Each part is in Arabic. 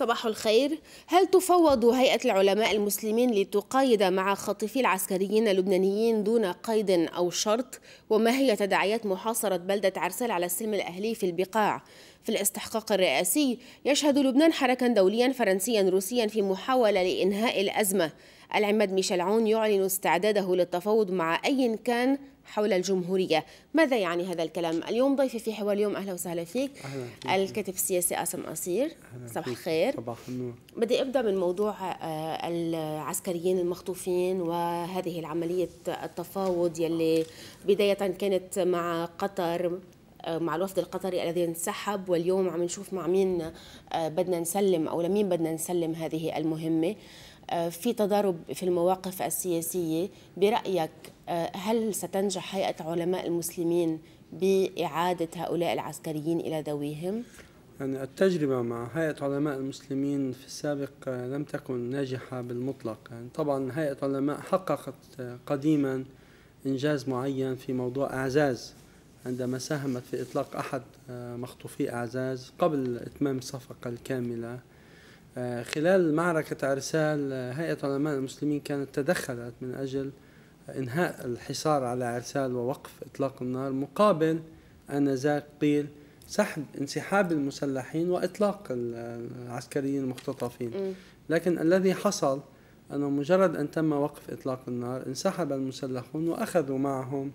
صباح الخير. هل تفوض هيئة العلماء المسلمين لتقايد مع خاطفي العسكريين اللبنانيين دون قيد أو شرط؟ وما هي تداعيات محاصرة بلدة عرسال على السلم الأهلي في البقاع؟ في الاستحقاق الرئاسي يشهد لبنان حراكا دوليا فرنسيا روسيا في محاولة لإنهاء الأزمة. العماد ميشيل عون يعلن استعداده للتفاوض مع أي كان حول الجمهورية. ماذا يعني هذا الكلام؟ اليوم ضيفي في حوار اليوم، أهلا وسهلا فيك، الكاتب السياسي قاسم قصير. صباح الخير. صباح النور. بدي أبدأ من موضوع العسكريين المخطوفين وهذه العملية التفاوض يلي بداية كانت مع قطر، مع الوفد القطري الذي انسحب، واليوم عم نشوف مع مين بدنا نسلم أو لمين بدنا نسلم هذه المهمة. في تضارب في المواقف السياسية. برأيك هل ستنجح هيئة علماء المسلمين بإعادة هؤلاء العسكريين إلى ذويهم؟ يعني التجربة مع هيئة علماء المسلمين في السابق لم تكن ناجحة بالمطلق. يعني طبعا هيئة علماء حققت قديما إنجاز معين في موضوع أعزاز، عندما ساهمت في إطلاق أحد مخطوفي أعزاز قبل إتمام الصفقة الكاملة. خلال معركة عرسال هيئة علماء المسلمين كانت تدخلت من أجل إنهاء الحصار على عرسال ووقف إطلاق النار، مقابل آنذاك قيل سحب انسحاب المسلحين وإطلاق العسكريين المختطفين. لكن الذي حصل أنه مجرد أن تم وقف إطلاق النار انسحب المسلحون وأخذوا معهم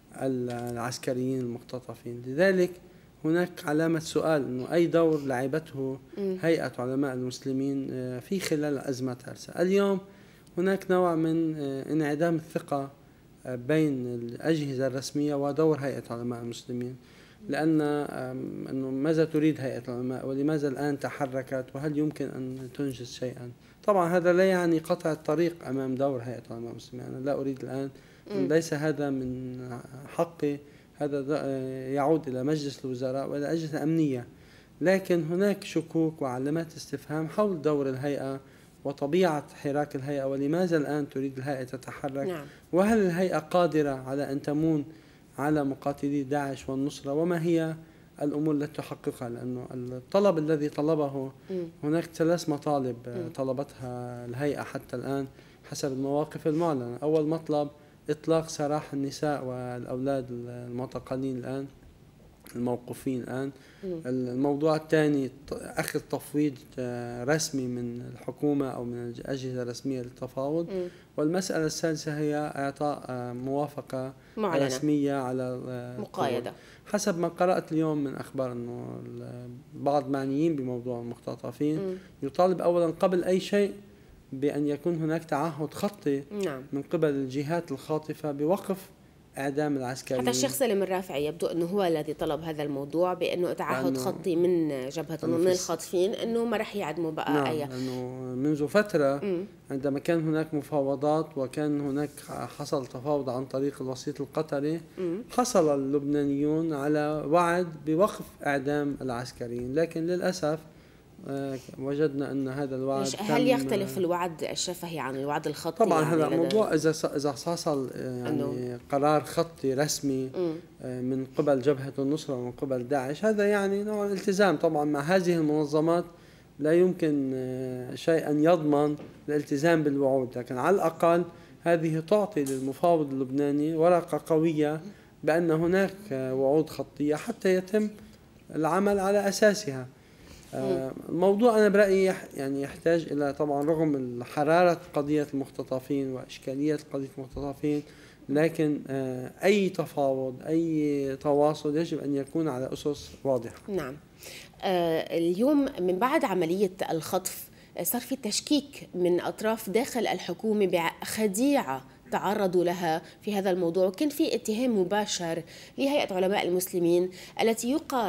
العسكريين المختطفين. لذلك هناك علامة سؤال أنه أي دور لعبته هيئة علماء المسلمين في خلال أزمة عرسال. اليوم هناك نوع من انعدام الثقة بين الأجهزة الرسمية ودور هيئة علماء المسلمين، لأن أنه ماذا تريد هيئة العلماء ولماذا الآن تحركت وهل يمكن أن تنجز شيئا؟ طبعا هذا لا يعني قطع الطريق أمام دور هيئة علماء المسلمين. أنا لا أريد الآن، ليس هذا من حقي، هذا يعود إلى مجلس الوزراء وإلى أجهزة أمنية، لكن هناك شكوك وعلامات استفهام حول دور الهيئة وطبيعة حراك الهيئة ولماذا الآن تريد الهيئة تتحرك. نعم. وهل الهيئة قادرة على أن تمون على مقاتلي داعش والنصرة، وما هي الأمور التي تحققها؟ لأنه الطلب الذي طلبه، هناك 3 مطالب طلبتها الهيئة حتى الآن حسب المواقف المعلنة. أول مطلب إطلاق سراح النساء والأولاد المعتقلين الآن الموقوفين الآن. الموضوع الثاني أخذ تفويض رسمي من الحكومة أو من الأجهزة الرسمية للتفاوض. والمسألة الثالثة هي إعطاء موافقة معلنة رسمية على مقايدة. حسب ما قرأت اليوم من أخبار أنه بعض معنيين بموضوع المختطفين يطالب أولا قبل أي شيء بأن يكون هناك تعهد خطي من قبل الجهات الخاطفة بوقف إعدام العسكريين. حتى الشيخ سالم الرافعي يبدو أنه هو الذي طلب هذا الموضوع، بأنه تعهد خطي من جبهة من الخاطفين أنه ما رح يعدموا بقى. نعم. لأنه منذ فترة عندما كان هناك مفاوضات وكان هناك حصل تفاوض عن طريق الوسيط القطري، حصل اللبنانيون على وعد بوقف إعدام العسكريين، لكن للأسف وجدنا أن هذا الوعد هل يختلف الوعد الشفهي عن الوعد الخطي؟ طبعا يعني هذا موضوع إذا حصل يعني قرار خطي رسمي من قبل جبهة النصرة ومن قبل داعش، هذا يعني نوع الالتزام. طبعا مع هذه المنظمات لا يمكن شيء أن يضمن الالتزام بالوعود، لكن على الأقل هذه تعطي للمفاوض اللبناني ورقة قوية بأن هناك وعود خطية حتى يتم العمل على أساسها. الموضوع أنا برأيي يعني يحتاج إلى، طبعا رغم حرارة قضية المختطفين وإشكالية قضية المختطفين، لكن أي تفاوض أي تواصل يجب أن يكون على أسس واضحة. نعم. اليوم من بعد عملية الخطف صار في تشكيك من أطراف داخل الحكومة بخديعة تعرضوا لها في هذا الموضوع، وكان في اتهام مباشر لهيئة علماء المسلمين التي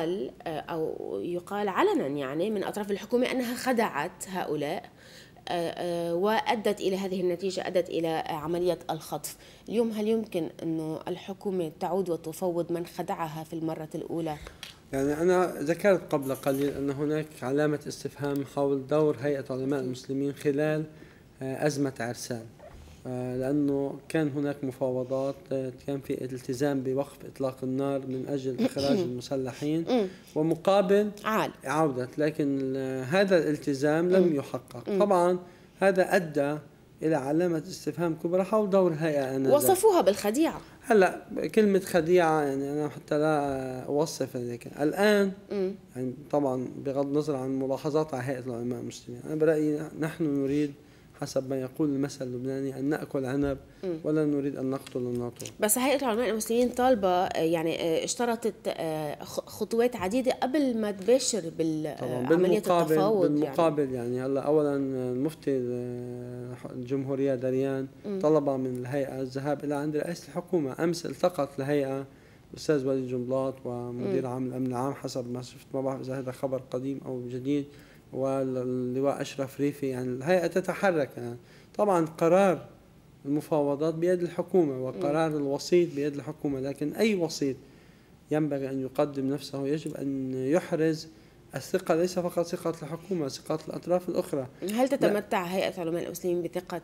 يقال علنا يعني من أطراف الحكومة أنها خدعت هؤلاء وأدت إلى هذه النتيجة، أدت إلى عملية الخطف. اليوم هل يمكن أنه الحكومة تعود وتفوض من خدعها في المرة الأولى؟ يعني أنا ذكرت قبل قليل أن هناك علامة استفهام حول دور هيئة علماء المسلمين خلال أزمة عرسال. لأنه كان هناك مفاوضات، كان في التزام بوقف إطلاق النار من أجل إخراج المسلحين ومقابل عودة، لكن هذا الالتزام لم يحقق. طبعا هذا أدى إلى علامة استفهام كبرى حول دور الهيئة آنذاك. وصفوها بالخديعة. هلا كلمة خديعة يعني أنا حتى لا أوصف ذلك الآن. يعني طبعا بغض النظر عن ملاحظات على هيئة العلماء المسلمين، أنا برأيي نحن نريد حسب ما يقول المثل اللبناني أن نأكل عنب ولا نريد أن نقتل الناطور. بس هيئة العلماء المسلمين طالبة يعني اشترطت خطوات عديدة قبل ما تباشر بعملية التفاوض. بالمقابل يعني هلا أولا المفتي الجمهورية دريان طلب من الهيئة الذهاب إلى عند رئيس الحكومة. أمس التقت الهيئة الأستاذ وليد جنبلاط ومدير عام الأمن العام حسب ما شفت، ما بعرف إذا هذا خبر قديم أو جديد، واللواء أشرف ريفي. يعني الهيئة تتحرك. يعني طبعا قرار المفاوضات بيد الحكومة وقرار الوسيط بيد الحكومة، لكن أي وسيط ينبغي أن يقدم نفسه يجب أن يحرز الثقة، ليس فقط ثقة الحكومة، ثقة الأطراف الأخرى. هل تتمتع هيئة علماء المسلمين بثقة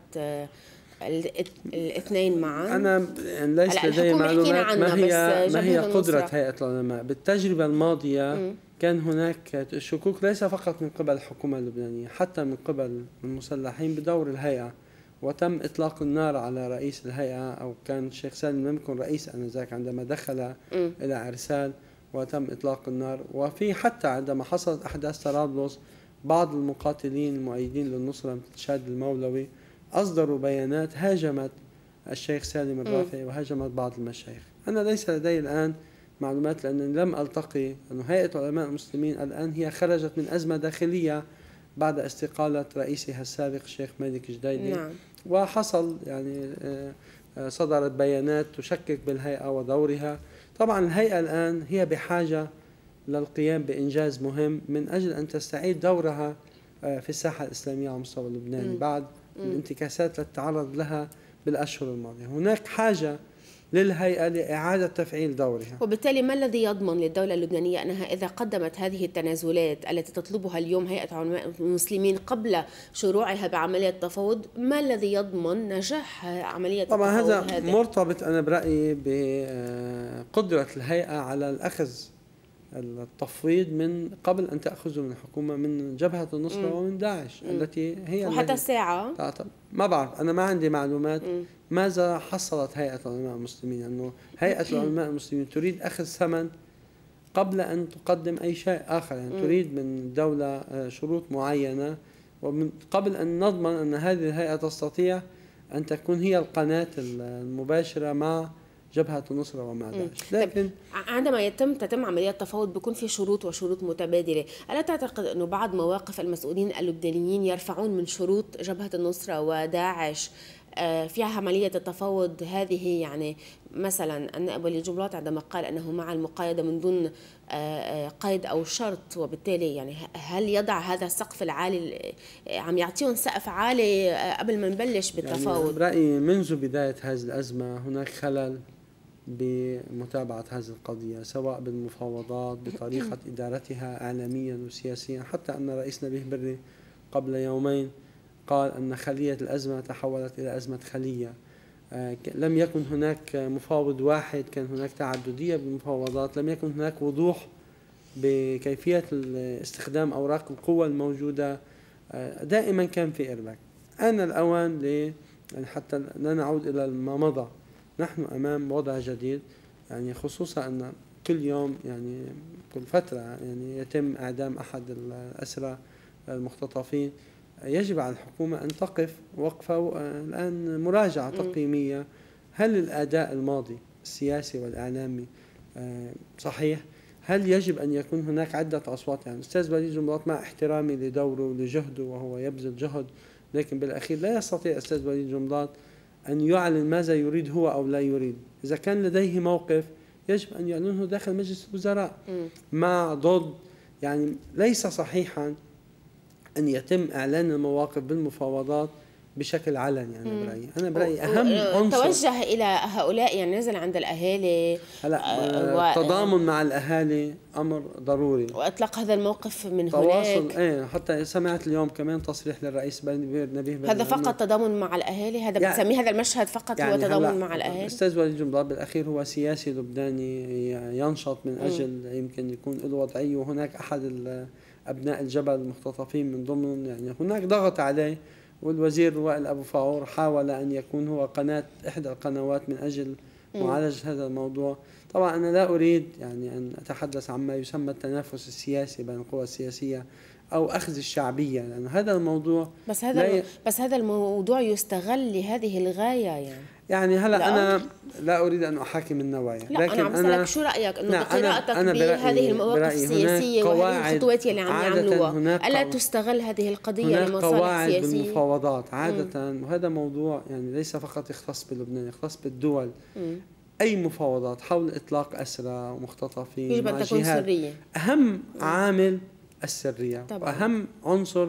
الاثنين معا؟ أنا ليس لدي معلومات ما هي قدرة هيئة العلماء. بالتجربة الماضية كان هناك شكوك ليس فقط من قبل الحكومة اللبنانية، حتى من قبل المسلحين بدور الهيئة، وتم إطلاق النار على رئيس الهيئة، أو كان الشيخ سالم لم يكن رئيس آنذاك عندما دخل إلى عرسال، وتم إطلاق النار. وفي حتى عندما حصلت أحداث طرابلس بعض المقاتلين المؤيدين للنصرة مثل شاد المولوي أصدروا بيانات هاجمت الشيخ سالم الرافعي وهاجمت بعض المشايخ. أنا ليس لدي الآن معلومات لأنني لم ألتقي، أن هيئة علماء المسلمين الآن هي خرجت من أزمة داخلية بعد استقالة رئيسها السابق الشيخ مالك جديدي. وحصل يعني صدرت بيانات تشكك بالهيئة ودورها. طبعا الهيئة الآن هي بحاجة للقيام بإنجاز مهم من أجل أن تستعيد دورها في الساحة الإسلامية على مستوى لبنان بعد الانتكاسات التي تعرض لها بالأشهر الماضية. هناك حاجة للهيئة لإعادة تفعيل دورها. وبالتالي ما الذي يضمن للدولة اللبنانية أنها إذا قدمت هذه التنازلات التي تطلبها اليوم هيئة علماء المسلمين قبل شروعها بعملية التفاوض، ما الذي يضمن نجاح عملية التفاوض؟ طبعا هذا مرتبط أنا برأيي بقدرة الهيئة على الأخذ التفويض من قبل أن تأخذه من الحكومة، من جبهة النصرة ومن داعش التي هي وحتى الساعة ما بعرف، أنا ما عندي معلومات ماذا حصلت هيئة العلماء المسلمين. أنه هيئة العلماء المسلمين تريد أخذ ثمن قبل أن تقدم أي شيء آخر. يعني تريد من الدولة شروط معينة، ومن قبل أن نضمن أن هذه الهيئة تستطيع أن تكون هي القناة المباشرة مع جبهة النصرة ومع داعش. لكن عندما تتم عمليات تفاوض بيكون في شروط وشروط متبادلة. ألا تعتقد أنه بعض مواقف المسؤولين اللبنانيين يرفعون من شروط جبهة النصرة وداعش في عملية التفاوض هذه؟ يعني مثلا النائب وليد جنبلاط عندما قال أنه مع المقايضة من دون قيد أو شرط، وبالتالي يعني هل يضع هذا السقف العالي، عم يعطيهم سقف عالي قبل ما نبلش بالتفاوض؟ يعني برأيي منذ بداية هذه الأزمة هناك خلل بمتابعة هذه القضية، سواء بالمفاوضات بطريقة إدارتها إعلاميا وسياسيا، حتى أن رئيس نبيه بري قبل يومين قال أن خلية الأزمة تحولت إلى أزمة خلية. لم يكن هناك مفاوض واحد، كان هناك تعددية بالمفاوضات، لم يكن هناك وضوح بكيفية استخدام أوراق القوة الموجودة، دائما كان في إرباك. أنا الأوان يعني حتى لا نعود إلى ما مضى، نحن أمام وضع جديد، يعني خصوصا أن كل يوم يعني كل فترة يعني يتم إعدام أحد الأسرى المختطفين. يجب على الحكومة أن تقف وقفة الآن مراجعة تقييمية. هل الأداء الماضي السياسي والإعلامي صحيح؟ هل يجب أن يكون هناك عدة أصوات؟ يعني الأستاذ وليد جنبلاط مع احترامي لدوره ولجهده وهو يبذل جهد، لكن بالأخير لا يستطيع الأستاذ وليد جنبلاط أن يعلن ماذا يريد هو أو لا يريد. إذا كان لديه موقف يجب أن يعلنه داخل مجلس الوزراء مع ضد. يعني ليس صحيحا أن يتم إعلان المواقف بالمفاوضات بشكل علني. أنا برأيي أهم عنصر توجه إلى هؤلاء، يعني نزل عند الأهالي. هلا التضامن مع الأهالي أمر ضروري، وإطلاق هذا الموقف من تواصل. هناك. حتى سمعت اليوم كمان تصريح للرئيس نبيه بن هذا فقط تضامن مع الأهالي؟ هذا بتسميه هذا المشهد فقط يعني هو تضامن مع الأهالي؟ الأستاذ وليد جنبلاط بالأخير هو سياسي لبناني ينشط من أجل يمكن يكون له وضعية، وهناك أحد أبناء الجبل المختطفين من ضمنهم، يعني هناك ضغط عليه، والوزير وائل أبو فاعور حاول أن يكون هو إحدى القنوات من أجل معالجة هذا الموضوع. طبعا أنا لا أريد يعني أن أتحدث عما يسمى التنافس السياسي بين القوى السياسية أو أخذ الشعبية، لأن هذا الموضوع بس هذا الموضوع يستغل لهذه الغاية يعني هلا أنا لا أريد أن أحاكم النوايا، لكن أنا عم بسألك شو رأيك إنه بقراءتك بهذه المواقف السياسية وهذه الخطوات اللي عم يعملوها ألا تستغل هذه القضية لمصالح قواعد سياسية؟ بالمفاوضات عادة، وهذا موضوع يعني ليس فقط يختص بلبنان، يختص بالدول. أي مفاوضات حول إطلاق أسرى ومختطفين يجب أن تكون سرية. أهم عامل السرية، وأهم عنصر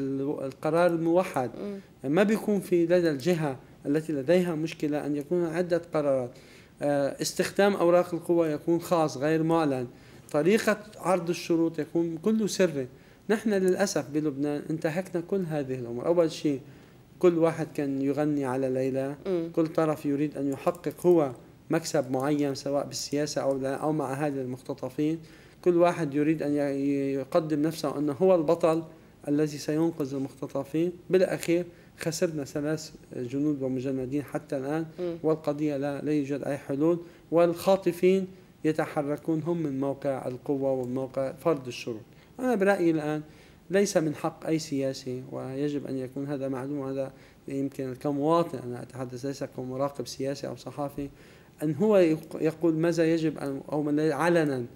القرار الموحد. يعني ما بيكون في لدى الجهة التي لديها مشكلة أن يكون عدة قرارات. استخدام أوراق القوة يكون خاص غير معلن، طريقة عرض الشروط يكون كله سري. نحن للأسف بلبنان انتهكنا كل هذه الأمور. أول شيء كل واحد كان يغني على ليلى، كل طرف يريد أن يحقق هو مكسب معين سواء بالسياسة أو مع أهالي المختطفين. كل واحد يريد أن يقدم نفسه أنه هو البطل الذي سينقذ المختطفين. بالأخير خسرنا 3 جنود ومجندين حتى الآن، والقضية لا يوجد أي حلول، والخاطفين يتحركون هم من موقع القوة وموقع فرض الشروط. أنا برأيي الآن ليس من حق أي سياسي، ويجب أن يكون هذا معلوم. هذا يمكن كمواطن، أنا أتحدث ليس كمراقب سياسي أو صحافي، أن هو يقول ماذا يجب أو علنا،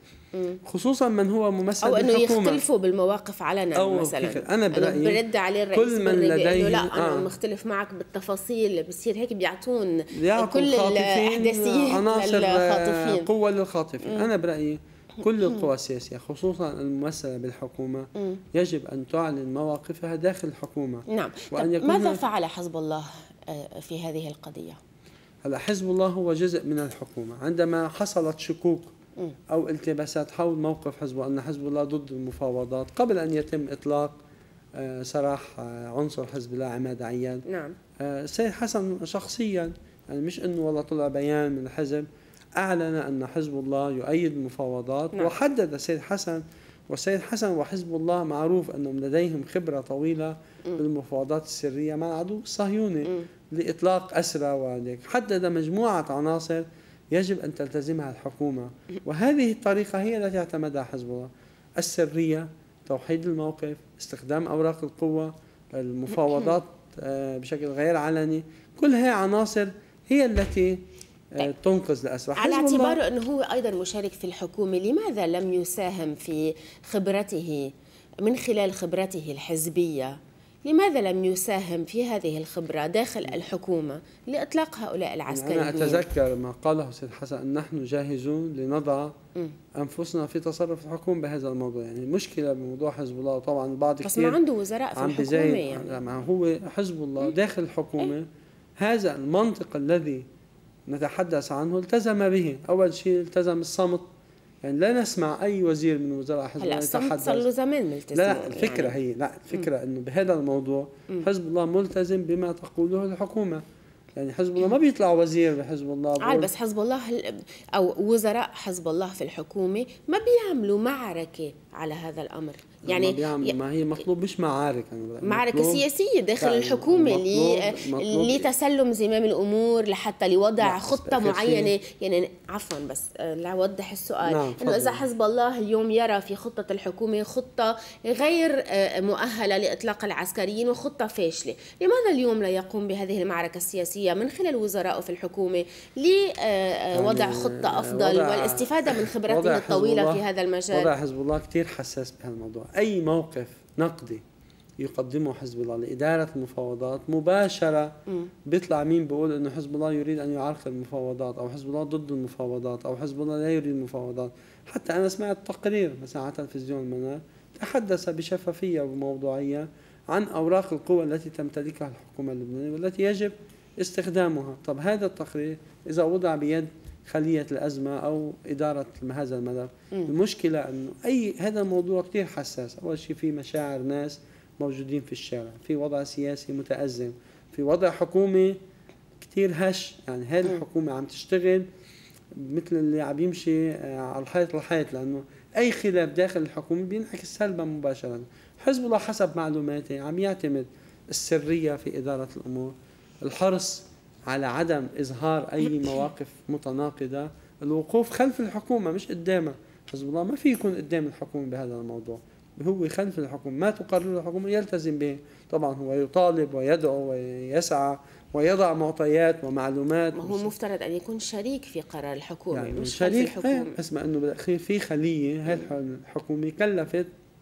خصوصا من هو ممثل أو بالحكومة، أو أنه يختلفوا بالمواقف علنا مثلا. أنا برأيي برد عليه الرئيس كل من لديه لا أنا مختلف معك بالتفاصيل، بصير هيك بيعطون كل الأحداثيات عناصر قوة للخاطفين. أنا برأيي كل القوى السياسية خصوصا الممثلة بالحكومة يجب أن تعلن مواقفها داخل الحكومة. نعم. ماذا فعل حزب الله في هذه القضية؟ هلا حزب الله هو جزء من الحكومة. عندما حصلت شكوك أو التباسات حول موقف حزب الله، أن حزب الله ضد المفاوضات قبل أن يتم إطلاق سراح عنصر حزب الله عماد عياد، نعم، السيد حسن شخصيا، يعني مش أنه والله طلع بيان من الحزب، أعلن أن حزب الله يؤيد المفاوضات. نعم. وحدد السيد حسن، والسيد حسن وحزب الله معروف أنهم لديهم خبرة طويلة بالمفاوضات السرية مع العدو الصهيوني لإطلاق أسرى، وذلك حدد مجموعة عناصر يجب أن تلتزمها الحكومة، وهذه الطريقة هي التي اعتمدها حزب الله: السرية، توحيد الموقف، استخدام أوراق القوة، المفاوضات بشكل غير علني. كل هذه عناصر هي التي تنقذ الأسرى. على اعتباره أنه هو أيضا مشارك في الحكومة، لماذا لم يساهم في خبرته من خلال خبرته الحزبية؟ لماذا لم يساهم في هذه الخبرة داخل الحكومة لإطلاق هؤلاء العسكريين؟ أنا أتذكر ما قاله السيد حسن أن نحن جاهزون لنضع أنفسنا في تصرف الحكومة بهذا الموضوع. يعني المشكلة بموضوع حزب الله طبعا البعض بس ما عنده وزراء في الحكومة، يعني هو حزب الله داخل الحكومة. هذا المنطق الذي نتحدث عنه التزم به. أول شيء التزم الصمت، يعني لا نسمع أي وزير من وزراء حزب الله يتحدث. صار له زمان ملتزم. لا الفكرة يعني الفكرة أنه بهذا الموضوع حزب الله ملتزم بما تقوله الحكومة. يعني حزب الله ما بيطلع وزير بحزب الله بس حزب الله أو وزراء حزب الله في الحكومة ما بيعملوا معركة على هذا الأمر. يعني ما هي مطلوب مش معارك، معركة سياسية داخل الحكومة لتسلم زمام الأمور، لحتى لوضع خطة معينة. يعني عفوا بس لأوضح السؤال، إنه إذا حزب الله اليوم يرى في خطة الحكومة خطة غير مؤهلة لإطلاق العسكريين وخطة فاشلة، لماذا اليوم لا يقوم بهذه المعركة السياسية من خلال وزرائه في الحكومة لوضع خطة أفضل والاستفادة من خبرته الطويلة في هذا المجال؟ وضع حزب الله كتير حساس بهالموضوع. أي موقف نقدي يقدمه حزب الله لإدارة المفاوضات مباشرة بيطلع مين بيقول إنه حزب الله يريد أن يعرقل المفاوضات، أو حزب الله ضد المفاوضات، أو حزب الله لا يريد المفاوضات. حتى أنا سمعت تقرير مثلا على تلفزيون المنار تحدث بشفافية وبموضوعية عن أوراق القوة التي تمتلكها الحكومة اللبنانية والتي يجب استخدامها. طب هذا التقرير إذا وضع بيد خلية الأزمة أو إدارة هذا الملف، المشكلة أنه هذا الموضوع كتير حساس. أول شيء في مشاعر ناس موجودين في الشارع، في وضع سياسي متأزم، في وضع حكومي كتير هش. يعني هذه الحكومة عم تشتغل مثل اللي عم يمشي على الحيط الحيط، لأنه أي خلاف داخل الحكومة بينعكس سلبا مباشرة. حزب الله حسب معلوماتي عم يعتمد السرية في إدارة الأمور، الحرص على عدم إظهار أي مواقف متناقضة، الوقوف خلف الحكومة مش قدامها. حزب الله ما في يكون قدام الحكومة بهذا الموضوع، هو خلف الحكومة، ما تقرر الحكومة يلتزم به. طبعا هو يطالب ويدعو ويسعى ويضع معطيات ومعلومات. ما هو مفترض أن يكون شريك في قرار الحكومة، يعني مش شريك خلف الحكومة. اسمع أنه بالأخير في خلية، هاي الحكومة كلفت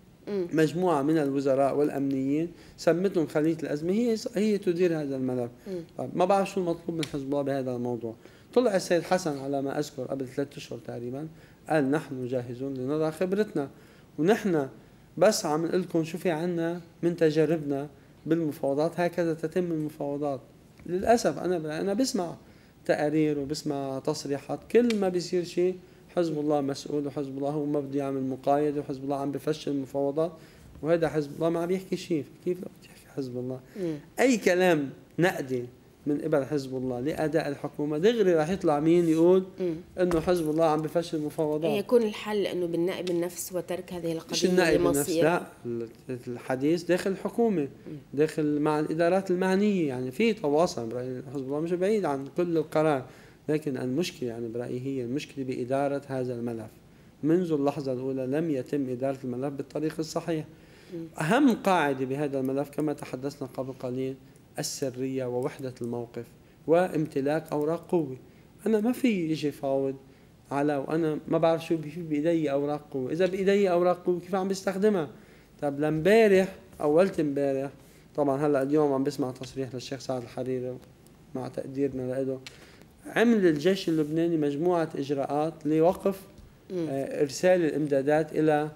مجموعة من الوزراء والأمنيين سمتهم خلية الأزمة، هي تدير هذا الملف. ما بعرف شو المطلوب من حزب الله بهذا الموضوع. طلع السيد حسن على ما أذكر قبل 3 أشهر تقريبا قال نحن جاهزون لنضع خبرتنا، ونحن بس عم نقول لكم شو في عنا من تجاربنا بالمفاوضات، هكذا تتم المفاوضات. للأسف أنا بسمع تقارير وبسمع تصريحات، كل ما بيصير شيء حزب الله مسؤول، وحزب الله هو ما بده يعمل مقايضة، وحزب الله عم بفشل المفاوضات، وهذا حزب الله ما عم يحكي شيء. كيف بتحكي حزب الله؟ أي كلام نقدي من قبل حزب الله لأداء الحكومة دغري راح يطلع مين يقول إنه حزب الله عم بفشل المفاوضات. يكون الحل إنه بالنائب النفس وترك هذه القضية. مش النائب النفس، لا، الحديث داخل الحكومة، داخل مع الإدارات المعنية. يعني في تواصل برأيي، حزب الله مش بعيد عن كل القرار، لكن المشكلة يعني برأيي هي المشكلة بإدارة هذا الملف. منذ اللحظة الأولى لم يتم إدارة الملف بالطريقة الصحيحة. أهم قاعدة بهذا الملف كما تحدثنا قبل قليل السرية ووحدة الموقف وامتلاك أوراق قوة. أنا ما في يجي فاوض على وأنا ما بعرف شو بإيدي أوراق قوة. إذا بإيدي أوراق قوة كيف عم بستخدمها؟ طب لامبارح أولت امبارح، طبعا هلأ اليوم عم بسمع تصريح للشيخ سعد الحريري مع تقديرنا له، عمل الجيش اللبناني مجموعة إجراءات لوقف إرسال الإمدادات إلى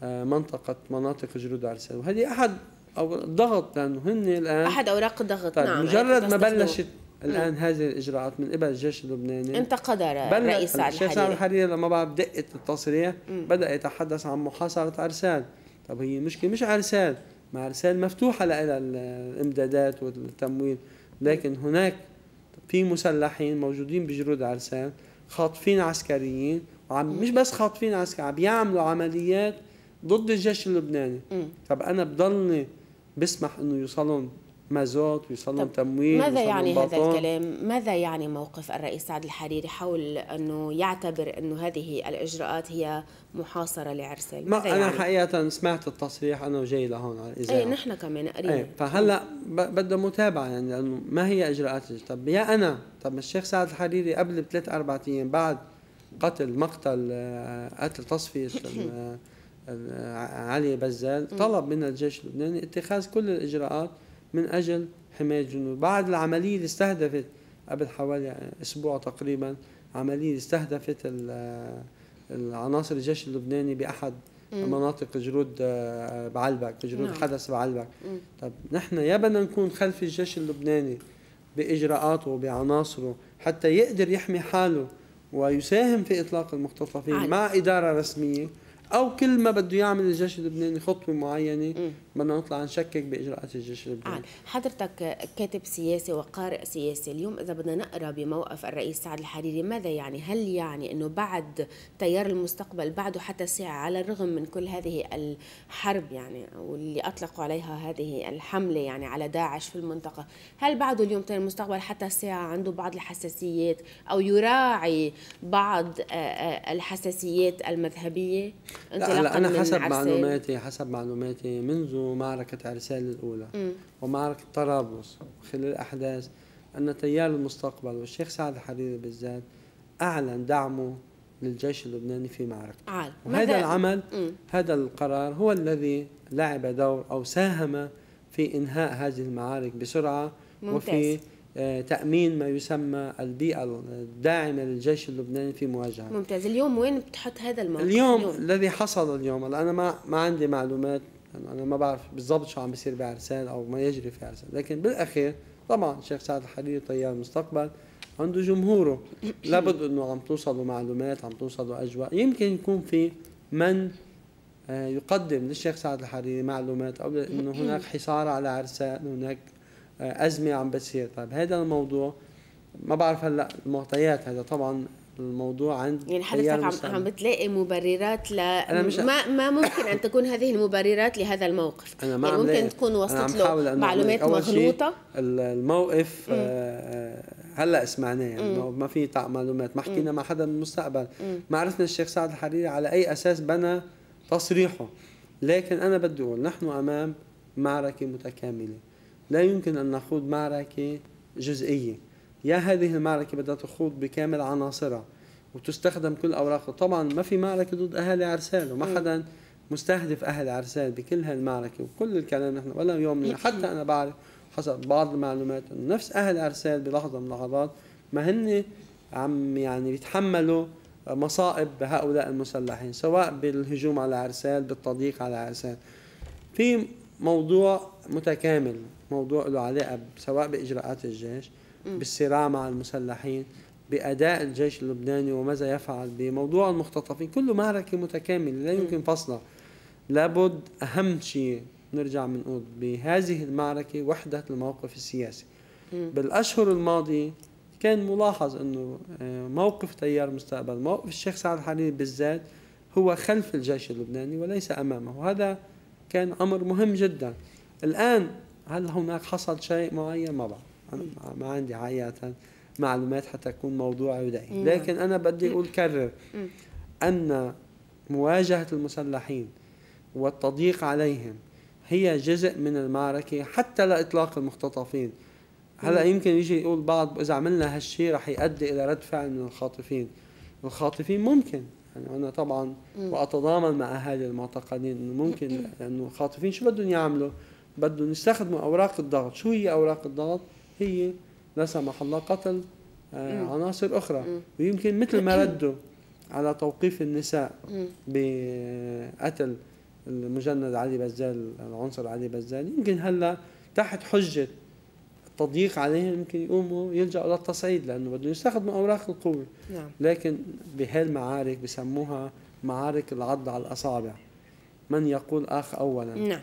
مناطق جرود عرسال، وهذه أحد أو الضغط، لأنه هن الآن أحد أوراق الضغط. طيب نعم، مجرد ما بلشت الآن هذه الإجراءات من قبل الجيش اللبناني انتقد الرئيس سعد الحريري. سعد الحريري لما بعد دقت التصريح بدأ يتحدث عن محاصرة عرسال. طب هي المشكلة مش عرسال، مع عرسال مفتوحة لها الإمدادات والتمويل، لكن هناك في مسلحين موجودين بجرود عرسال خاطفين عسكريين، وعم مش بس خاطفين عسكريين، عم بيعملوا عمليات ضد الجيش اللبناني. طب أنا بضلني بسمح إنه يوصلون مازوت ويوصلون تمويل؟ ماذا يعني هذا الكلام؟ ماذا يعني موقف الرئيس سعد الحريري حول أنه يعتبر أنه هذه الإجراءات هي محاصرة لعرسال؟ ما أنا يعني؟ حقيقة سمعت التصريح أنا وجاي لهون على الإذاعة. نحن كمان قريب. فهلا بدها متابعة، يعني لأنه ما هي إجراءات. طب طب الشيخ سعد الحريري قبل ب3-4 أيام بعد قتل تصفية علي بزال طلب من الجيش اللبناني اتخاذ كل الإجراءات من أجل حماية الجنود. بعد العملية اللي استهدفت قبل حوالي أسبوع تقريبا، عملية استهدفت العناصر الجيش اللبناني بأحد مناطق جرود بعلبك، جرود حدث بعلبك. طب نحن يا بدنا نكون خلف الجيش اللبناني بإجراءاته وبعناصره حتى يقدر يحمي حاله ويساهم في إطلاق المختطفين مع إدارة رسمية، أو كل ما بده يعمل الجيش اللبناني خطوة معينة بدنا نطلع نشكك بإجراءات الجيش اللبناني. حضرتك كاتب سياسي وقارئ سياسي، اليوم إذا بدنا نقرأ بموقف الرئيس سعد الحريري ماذا يعني؟ هل يعني أنه بعد تيار المستقبل بعده حتى ساعة على الرغم من كل هذه الحرب يعني واللي أطلقوا عليها هذه الحملة يعني على داعش في المنطقة، هل بعده اليوم تيار المستقبل حتى ساعة عنده بعض الحساسيات أو يراعي بعض الحساسيات المذهبية؟ لا أنا حسب معلوماتي منذ معركة عرسال الأولى ومعركة طرابلس خلال الأحداث أن تيار المستقبل والشيخ سعد الحريري بالذات أعلن دعمه للجيش اللبناني في معركة. وهذا العمل هذا القرار هو الذي لعب دور أو ساهم في إنهاء هذه المعارك بسرعة. ممتاز. وفي تأمين ما يسمى البيئة الداعمة للجيش اللبناني في مواجهة. ممتاز. اليوم وين بتحط هذا الموقف؟ اليوم الذي حصل اليوم، أنا ما عندي معلومات لأنه أنا ما بعرف بالضبط شو عم بيصير بعرسال أو ما يجري في عرسال، لكن بالأخير طبعا الشيخ سعد الحريري تيار المستقبل عنده جمهوره، لابد أنه عم توصلوا معلومات، عم توصلوا أجواء. يمكن يكون في من يقدم للشيخ سعد الحريري معلومات أو أنه هناك حصار على عرسال، هناك أزمة عم بتصير. طيب هذا الموضوع ما بعرف هلا المعطيات، هذا طبعا الموضوع عند يعني حضرتك عم بتلاقي مبررات ما ممكن ان تكون هذه المبررات لهذا الموقف. أنا ما يعني ممكن تكون وصلت له معلومات مغلوطه. الموقف هلا سمعناه، يعني ما في معلومات، ما حكينا مع حدا من المستقبل، ما عرفنا الشيخ سعد الحريري على اي اساس بنى تصريحه. لكن انا بدي اقول نحن امام معركه متكامله، لا يمكن ان نخوض معركه جزئيه. يا هذه المعركة بدها تخوض بكامل عناصرها وتستخدم كل أوراقها. طبعا ما في معركة ضد أهالي عرسال، وما حدا مستهدف أهل عرسال بكل هالمعركة وكل الكلام. نحن ولا يوم حتى أنا بعرف حسب بعض المعلومات أنه نفس أهل عرسال بلحظة من اللحظات ما هن عم يعني بيتحملوا مصائب هؤلاء المسلحين، سواء بالهجوم على عرسال، بالتضييق على عرسال. في موضوع متكامل، موضوع له علاقة سواء بإجراءات الجيش، بالصراع مع المسلحين، بأداء الجيش اللبناني وماذا يفعل، بموضوع المختطفين. كله معركة متكاملة لا يمكن فصلها. لابد أهم شيء نرجع بنقول بهذه المعركة وحدة الموقف السياسي. بالأشهر الماضية كان ملاحظ أنه موقف تيار مستقبل، موقف الشيخ سعد الحريري بالذات، هو خلف الجيش اللبناني وليس أمامه، وهذا كان أمر مهم جدا. الآن هل هناك حصل شيء معين؟ ما بعرف، ما عندي حقيقة معلومات حتى أكون موضوعي ودقيق، لكن أنا بدي أقول كرر أن مواجهة المسلحين والتضييق عليهم هي جزء من المعركة حتى لإطلاق المختطفين. هلا يمكن يجي يقول بعض إذا عملنا هالشيء رح يؤدي إلى رد فعل من الخاطفين. الخاطفين ممكن، يعني أنا طبعا وأتضامن مع أهالي المعتقلين إنه ممكن، لأنه الخاطفين شو بدهم يعملوا؟ بدهم يستخدموا أوراق الضغط. شو هي أوراق الضغط؟ هي لا سمح الله قتل عناصر أخرى. ويمكن مثل ما ردوا على توقيف النساء بقتل المجند علي بزال، العنصر علي بزال، يمكن هلا تحت حجة التضييق عليهم يمكن يقوموا يلجأوا للتصعيد، لأنه بدهم يستخدموا أوراق القوة. لكن بهالمعارك بسموها معارك العض على الأصابع، من يقول آخ أولا. نعم.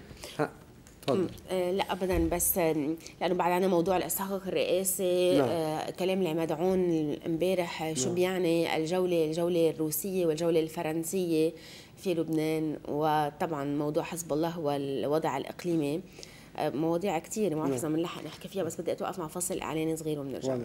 لا ابدا، بس لانه بعد عنا موضوع الاستحقاق الرئاسي. كلام العماد عون امبارح شو بيعني الجوله الروسيه والجوله الفرنسيه في لبنان، وطبعا موضوع حزب الله والوضع الاقليمي. مواضيع كثير ما بعرف اذا بنلحق نحكي فيها، بس بدي اتوقف مع فصل اعلاني صغير وبنرجع.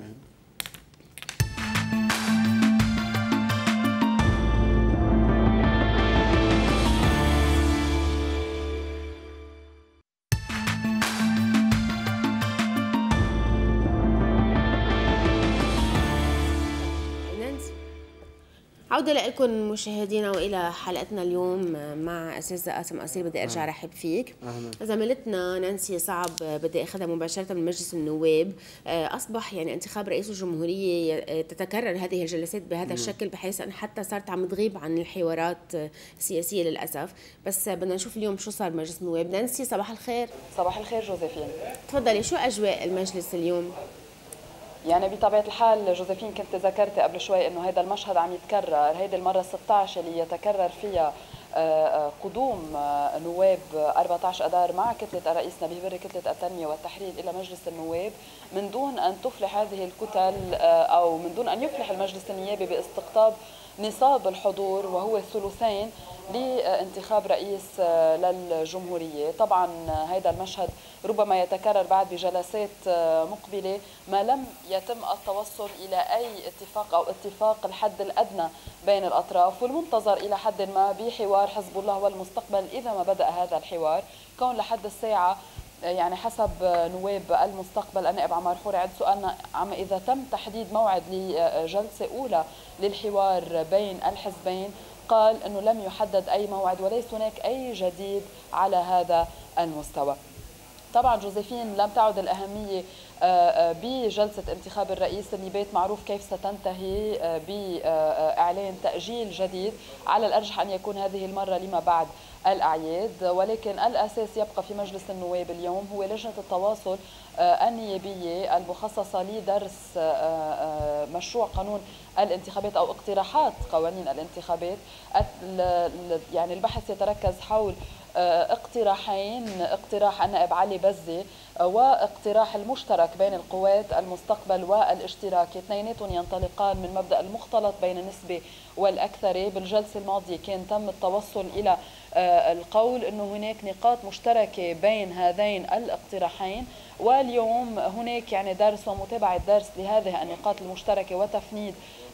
عودة لكم مشاهدينا وإلى حلقتنا اليوم مع أستاذ قاسم قصير. بدي أرجع رحب فيك. زميلتنا نانسي صعب بدي أخذها مباشرة من مجلس النواب. أصبح يعني انتخاب رئيس الجمهورية تتكرر هذه الجلسات بهذا الشكل، بحيث أن حتى صارت عم تغيب عن الحوارات السياسية للأسف. بس بدنا نشوف اليوم شو صار بمجلس النواب. نانسي صباح الخير. صباح الخير جوزيفين. تفضلي، شو أجواء المجلس اليوم؟ يعني بطبيعة الحال جوزيفين كنت ذكرت قبل شوي انه هذا المشهد عم يتكرر، هيدي المرة 16 اللي يتكرر فيها قدوم نواب 14 اذار مع كتلة الرئيس نبيه بري كتلة التنمية والتحرير الى مجلس النواب، من دون ان تفلح هذه الكتل او من دون ان يفلح المجلس النيابي باستقطاب نصاب الحضور وهو الثلثين لانتخاب رئيس للجمهورية. طبعا هذا المشهد ربما يتكرر بعد بجلسات مقبلة ما لم يتم التوصل إلى أي اتفاق أو اتفاق الحد الأدنى بين الأطراف، والمنتظر إلى حد ما بحوار حزب الله والمستقبل إذا ما بدأ هذا الحوار، كون لحد الساعة يعني حسب نواب المستقبل النائب عمار حوري عند سؤالنا عم إذا تم تحديد موعد لجلسة أولى للحوار بين الحزبين، قال أنه لم يحدد أي موعد وليس هناك أي جديد على هذا المستوى. طبعا جوزيفين لم تعد الأهمية بجلسة انتخاب الرئيس اللي بيت معروف كيف ستنتهي بإعلان تأجيل جديد، على الأرجح أن يكون هذه المرة لما بعد الأعياد، ولكن الأساس يبقى في مجلس النواب اليوم هو لجنة التواصل النيابية المخصصة لدرس مشروع قانون الانتخابات أو اقتراحات قوانين الانتخابات. يعني البحث يتركز حول اقتراحين، اقتراح النائب علي بزي واقتراح المشترك بين القوات المستقبل والاشتراكي، اثنيناتهم ينطلقان من مبدأ المختلط بين النسبة والأكثرية. بالجلسة الماضية كان تم التوصل إلى القول أنه هناك نقاط مشتركة بين هذين الاقتراحين، واليوم هناك يعني درس ومتابعة درس لهذه النقاط المشتركة وتفنيد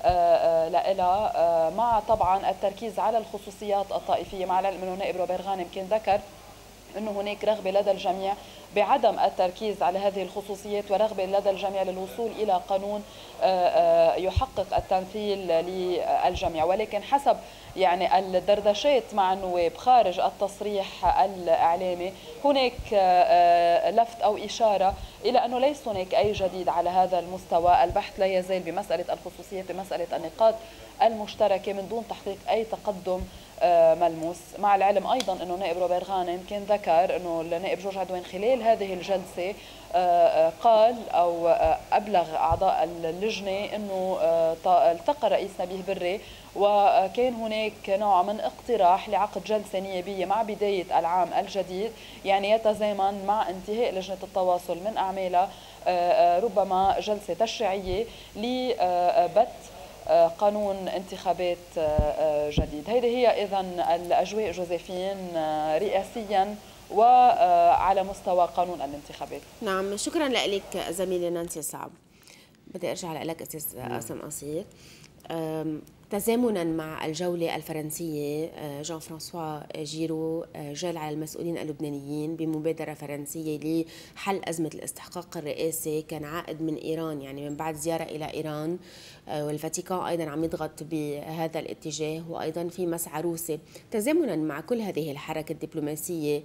لها، مع طبعا التركيز على الخصوصيات الطائفية، مع العلم أنه نائب روبير غانم كان ذكر أنه هناك رغبة لدى الجميع بعدم التركيز على هذه الخصوصيات، ورغبة لدى الجميع للوصول إلى قانون يحقق التمثيل للجميع. ولكن حسب يعني الدردشات مع النواب خارج التصريح الإعلامي هناك لفت أو إشارة إلى أنه ليس هناك أي جديد على هذا المستوى. البحث لا يزال بمسألة الخصوصيات، بمسألة النقاط المشتركة من دون تحقيق أي تقدم ملموس. مع العلم أيضا أنه نائب روبير غانم كان ذكر أنه النائب جورج عدوان خلال هذه الجلسة قال أو أبلغ أعضاء اللجنة أنه التقى الرئيس نبيه بري وكان هناك نوع من اقتراح لعقد جلسة نيابية مع بداية العام الجديد، يعني يتزامن مع انتهاء لجنة التواصل من أعمالها ربما جلسة تشريعية لبث قانون انتخابات جديد. هذه هي إذن الأجواء جوزيفين رئاسيا وعلى مستوى قانون الانتخابات. نعم، شكرا لك زميلي نانسي صعب. بدي أرجع لك أستاذ قاسم قصير. تزامنا مع الجولة الفرنسية، جان فرانسوا جيرو جال على المسؤولين اللبنانيين بمبادرة فرنسية لحل أزمة الاستحقاق الرئاسي، كان عائد من إيران، يعني من بعد زيارة إلى إيران، والفاتيكان أيضا عم يضغط بهذا الاتجاه، وأيضا في مسعى روسي. تزامنا مع كل هذه الحركة الدبلوماسية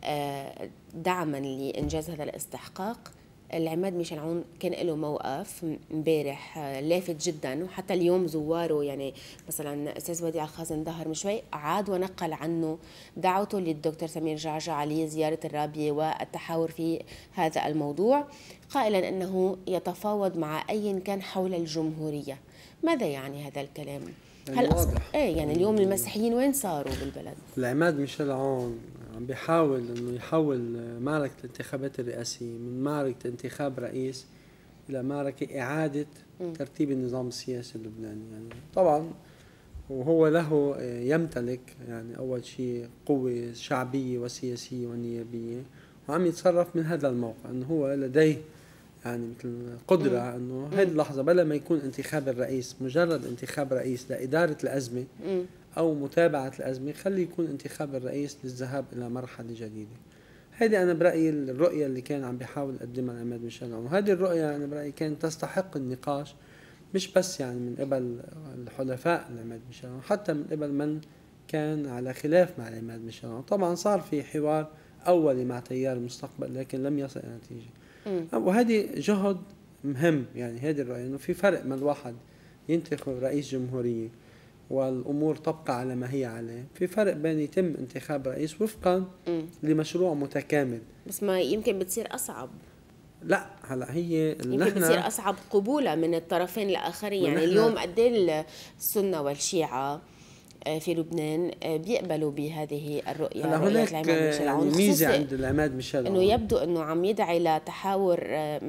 دعما لإنجاز هذا الاستحقاق، العماد ميشيل عون كان له موقف امبارح لافت جدا، وحتى اليوم زواره، يعني مثلا استاذ وديع الخازن ظهر من شوي عاد ونقل عنه دعوته للدكتور سمير جعجع لزياره الرابيه والتحاور في هذا الموضوع، قائلا انه يتفاوض مع اي كان حول الجمهوريه. ماذا يعني هذا الكلام؟ يعني هل واضح يعني اليوم المسيحيين وين صاروا بالبلد؟ العماد ميشيل عون عم بيحاول انه يحول معركة الانتخابات الرئاسية من معركة انتخاب رئيس الى معركة اعادة ترتيب النظام السياسي اللبناني. يعني طبعا وهو له يمتلك يعني اول شيء قوة شعبية وسياسية ونيابية، وعم يتصرف من هذا الموقع انه هو لديه يعني مثل قدرة انه هذه اللحظة بلا ما يكون انتخاب الرئيس مجرد انتخاب رئيس لإدارة الأزمة أو متابعة الأزمة، خلي يكون انتخاب الرئيس للذهاب إلى مرحلة جديدة. هذه أنا برأيي الرؤية اللي كان عم بيحاول يقدمها العماد ميشيل عون، وهذه الرؤية أنا برأيي كانت تستحق النقاش، مش بس يعني من قبل الحلفاء العماد ميشيل عون، حتى من قبل من كان على خلاف مع العماد ميشيل عون. طبعا صار في حوار أولي مع تيار المستقبل لكن لم يصل إلى نتيجة، وهذه جهد مهم. يعني هذه الرؤية إنه في فرق من الواحد ينتخب رئيس جمهورية والأمور تبقى على ما هي عليه، في فرق بين يتم انتخاب رئيس وفقا لمشروع متكامل. بس ما يمكن بتصير أصعب. لا هلا هي يمكن بتصير أصعب قبولا من الطرفين الآخرين. يعني اليوم قد ايه السنة والشيعة في لبنان بيقبلوا بهذه الرؤية؟ هلا هناك يعني ميزة عند العماد ميشيل انه يبدو انه عم يدعي لتحاور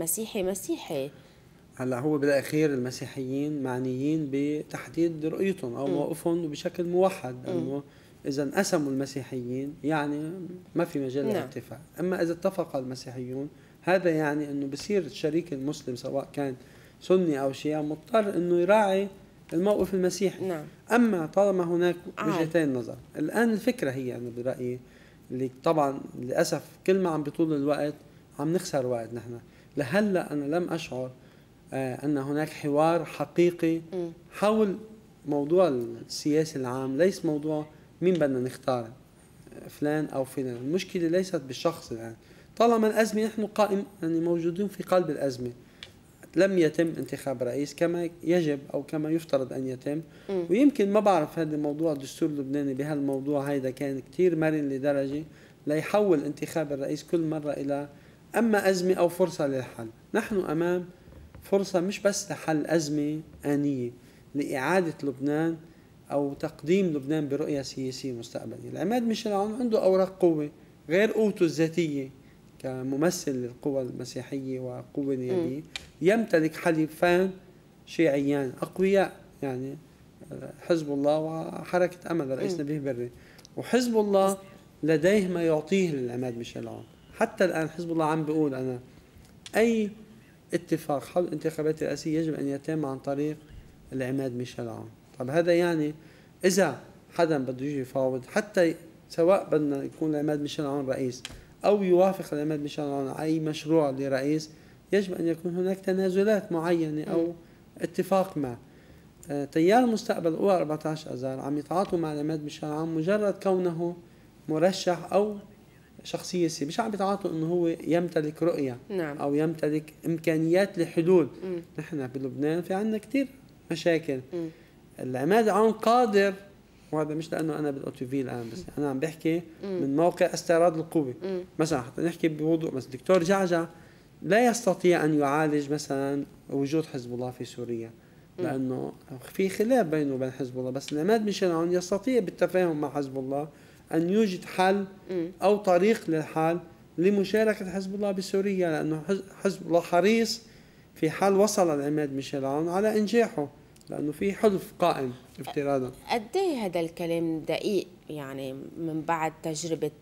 مسيحي. هلا هو بالاخير المسيحيين معنيين بتحديد رؤيتهم او موقفهم بشكل موحد، انه اذا انقسموا المسيحيين يعني ما في مجال للاتفاق، اما اذا اتفق المسيحيون هذا يعني انه بصير الشريك المسلم سواء كان سني او شيعي مضطر انه يراعي الموقف المسيحي. نعم. أما طالما هناك وجهتين نظر، الآن الفكرة هي أنا برأيي اللي طبعا للأسف كل ما عم بطول الوقت عم نخسر وقت. نحن لهلا أنا لم أشعر أن هناك حوار حقيقي حول موضوع السياسي العام، ليس موضوع مين بدنا نختار فلان أو فلان. المشكلة ليست بالشخص الآن، طالما الأزمة نحن قائم يعني موجودين في قلب الأزمة، لم يتم انتخاب رئيس كما يجب أو كما يفترض أن يتم. ويمكن ما بعرف هذا الموضوع الدستور اللبناني بهالموضوع هيدا كان كتير مرن لدرجة لا يحول انتخاب الرئيس كل مرة إلى أما أزمة أو فرصة للحل. نحن أمام فرصة مش بس لحل أزمة آنية، لإعادة لبنان أو تقديم لبنان برؤية سياسية مستقبلية. العماد ميشيل عون عنده أوراق قوة غير قوته الذاتية كممثل للقوى المسيحية وقوة نيابية، يمتلك حليفان شيعيان أقوياء، يعني حزب الله وحركة أمل الرئيس نبيه بري. وحزب الله لديه ما يعطيه للعماد ميشيل عون. حتى الآن حزب الله عم بيقول أنا أي اتفاق حول الانتخابات الرئاسية يجب أن يتم عن طريق العماد ميشيل عون. طب هذا يعني إذا حدا بده يجي يفاوض، حتى سواء بدنا يكون العماد ميشيل عون رئيس أو يوافق العماد ميشيل عون على أي مشروع لرئيس، يجب أن يكون هناك تنازلات معينة أو اتفاق ما. تيار المستقبل قوى 14 أذار عم يتعاطوا مع العماد ميشيل عون مجرد كونه مرشح أو شخصية سياسية، مش عم يتعاطوا انه هو يمتلك رؤية او يمتلك امكانيات لحلول. نحن بلبنان في عندنا كتير مشاكل. العماد عون قادر، وهذا مش لانه انا بالاوتوفي الان، بس انا عم بحكي من موقع استعراض القوة. مثلا حتى نحكي بوضوح، مثلا دكتور جعجع لا يستطيع ان يعالج مثلا وجود حزب الله في سوريا لانه في خلاف بينه وبين حزب الله، بس العماد ميشيل عون يستطيع بالتفاهم مع حزب الله أن يوجد حل أو طريق للحل لمشاركة حزب الله بسوريا، لأنه حزب الله حريص في حال وصل العماد ميشيل عون على إنجاحه، لأنه في حلف قائم افتراضا. قد ايه هذا الكلام دقيق يعني من بعد تجربة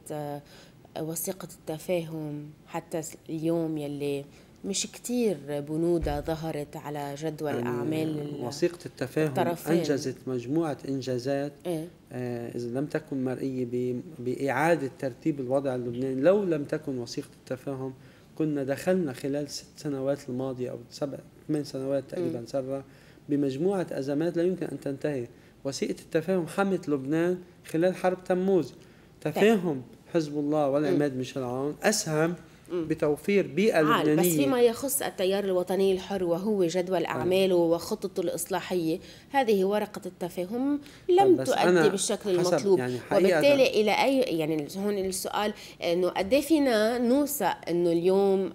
وثيقة التفاهم حتى اليوم يلي مش كتير بنودة ظهرت على جدول يعني أعمال وثيقة التفاهم الطرفين. أنجزت مجموعة إنجازات إذا لم تكن مرئية بإعادة ترتيب الوضع اللبناني. لو لم تكن وثيقة التفاهم كنا دخلنا خلال 6 سنوات الماضية أو 8 سنوات تقريبا سرة بمجموعة أزمات لا يمكن أن تنتهي. وثيقة التفاهم حمت لبنان خلال حرب تموز. تفاهم حزب الله والعماد ميشيل عون أسهم بتوفير بيئة لبنانية. بس فيما يخص التيار الوطني الحر وهو جدول أعماله وخطته الإصلاحية، هذه ورقة التفاهم لم تؤدي بالشكل المطلوب، يعني وبالتالي إلى أي يعني هون السؤال إنه قد ايه فينا نوثق إنه اليوم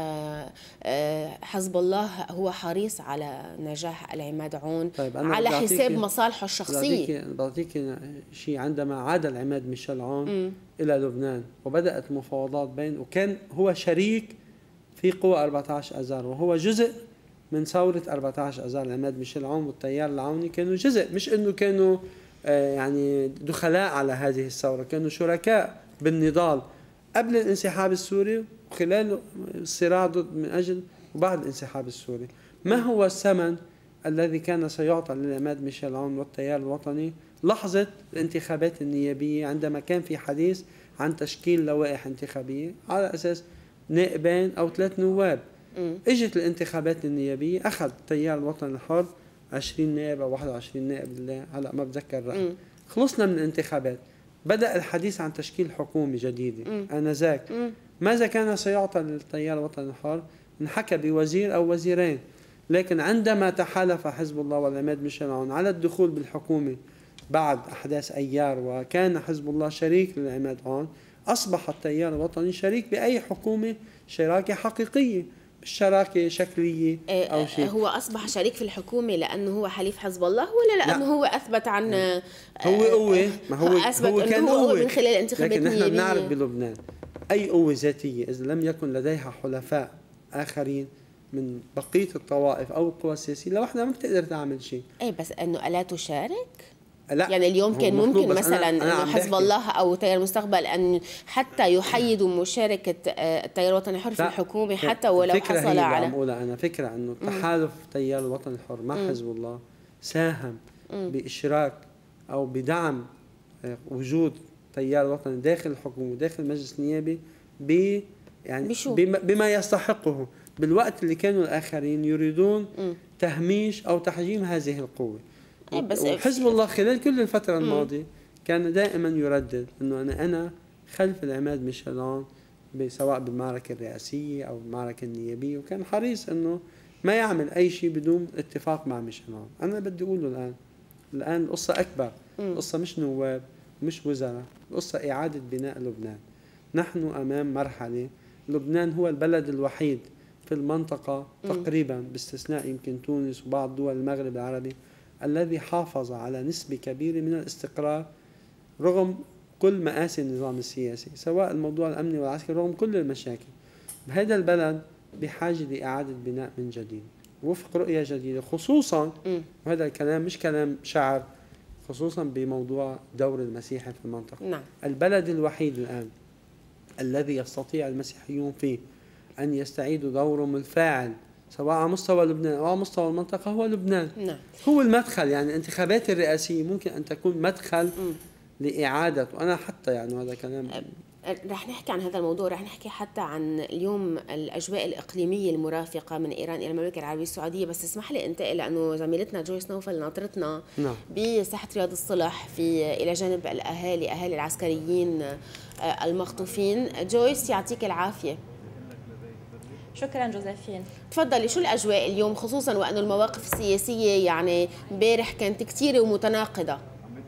حزب الله هو حريص على نجاح العماد عون على حساب مصالحه الشخصية. بعطيك شيء. عندما عاد العماد ميشيل عون إلى لبنان وبدأت مفاوضات بين، وكان هو شريك في قوى 14 أذار وهو جزء من ثورة 14 أذار. العماد ميشيل عون والتيار العوني كانوا جزء، مش إنه كانوا يعني دخلاء على هذه الثورة، كانوا شركاء بالنضال قبل الانسحاب السوري وخلال الصراع من أجل وبعد الانسحاب السوري. ما هو الثمن الذي كان سيعطى للعماد ميشيل عون والتيار الوطني لحظة الانتخابات النيابية، عندما كان في حديث عن تشكيل لوائح انتخابية على أساس نائبين أو 3 نواب؟ اجت الانتخابات النيابية، أخذ التيار الوطني الحر 20 نائب أو 21 نائب، هلأ ما بتذكر رقم. خلصنا من الانتخابات، بدأ الحديث عن تشكيل حكومة جديدة. آنذاك ماذا كان سيعطى للتيار الوطني الحر؟ انحكى بوزير أو وزيرين. لكن عندما تحالف حزب الله والعماد ميشيل عون على الدخول بالحكومة بعد أحداث أيار وكان حزب الله شريك للعماد عون، أصبح التيار الوطني شريك بأي حكومة شراكة حقيقية، مش شراكة شكلية أو شيء. هو أصبح شريك في الحكومة لأنه هو حليف حزب الله ولا لأنه هو أثبت عن ما هو أثبت هو كان هو من خلال الانتخابات النيابية. لكن نحن بنعرف بلبنان أي قوة ذاتية إذا لم يكن لديها حلفاء آخرين من بقية الطوائف أو القوى السياسية لوحدها ما بتقدر تعمل شيء. بس أنه ألا تشارك؟ لا، يعني اليوم كان ممكن مثلا أنه حزب الله أو تيار المستقبل أن حتى يحيدوا مشاركة التيار الوطني الحر في الحكومة حتى ولو حصل على أنا فكرة أنه تحالف التيار الوطني الحر مع حزب الله ساهم بإشراك أو بدعم وجود تيار وطني داخل الحكومة داخل المجلس النيابي يعني بما يستحقه بالوقت اللي كانوا الآخرين يريدون تهميش أو تحجيم هذه القوة. وحزب الله خلال كل الفترة الماضية كان دائما يردد أنه أنا خلف العماد ميشيل عون سواء بالمعركة الرئاسية أو المعركة النيابية، وكان حريص أنه ما يعمل أي شيء بدون اتفاق مع ميشيل. أنا بدي أقوله الآن القصة أكبر. القصة مش نواب مش وزراء، القصة إعادة بناء لبنان. نحن أمام مرحلة، لبنان هو البلد الوحيد في المنطقة تقريبا باستثناء يمكن تونس وبعض دول المغرب العربي الذي حافظ على نسبة كبيرة من الاستقرار رغم كل مآسي النظام السياسي، سواء الموضوع الأمني والعسكري، رغم كل المشاكل. بهذا البلد بحاجة لإعادة بناء من جديد وفق رؤية جديدة، خصوصا وهذا الكلام مش كلام شعر، خصوصا بموضوع دور المسيحي في المنطقة. نعم. البلد الوحيد الآن الذي يستطيع المسيحيون فيه أن يستعيدوا دورهم الفاعل سواء على مستوى لبنان أو على مستوى المنطقة هو لبنان. نعم. هو المدخل، يعني الانتخابات الرئاسية ممكن أن تكون مدخل لإعادة، وأنا حتى يعني هذا كلام. رح نحكي عن هذا الموضوع، رح نحكي حتى عن اليوم الأجواء الإقليمية المرافقة من إيران إلى المملكة العربية السعودية، بس اسمح لي انتقل لأنه زميلتنا جويس نوفل ناطرتنا بساحة رياض الصلح إلى جانب أهالي العسكريين المخطوفين. جويس يعطيك العافية. شكرا جوزيفين. تفضلي، شو الأجواء اليوم، خصوصا وأنه المواقف السياسية يعني امبارح كانت كثيرة ومتناقضة؟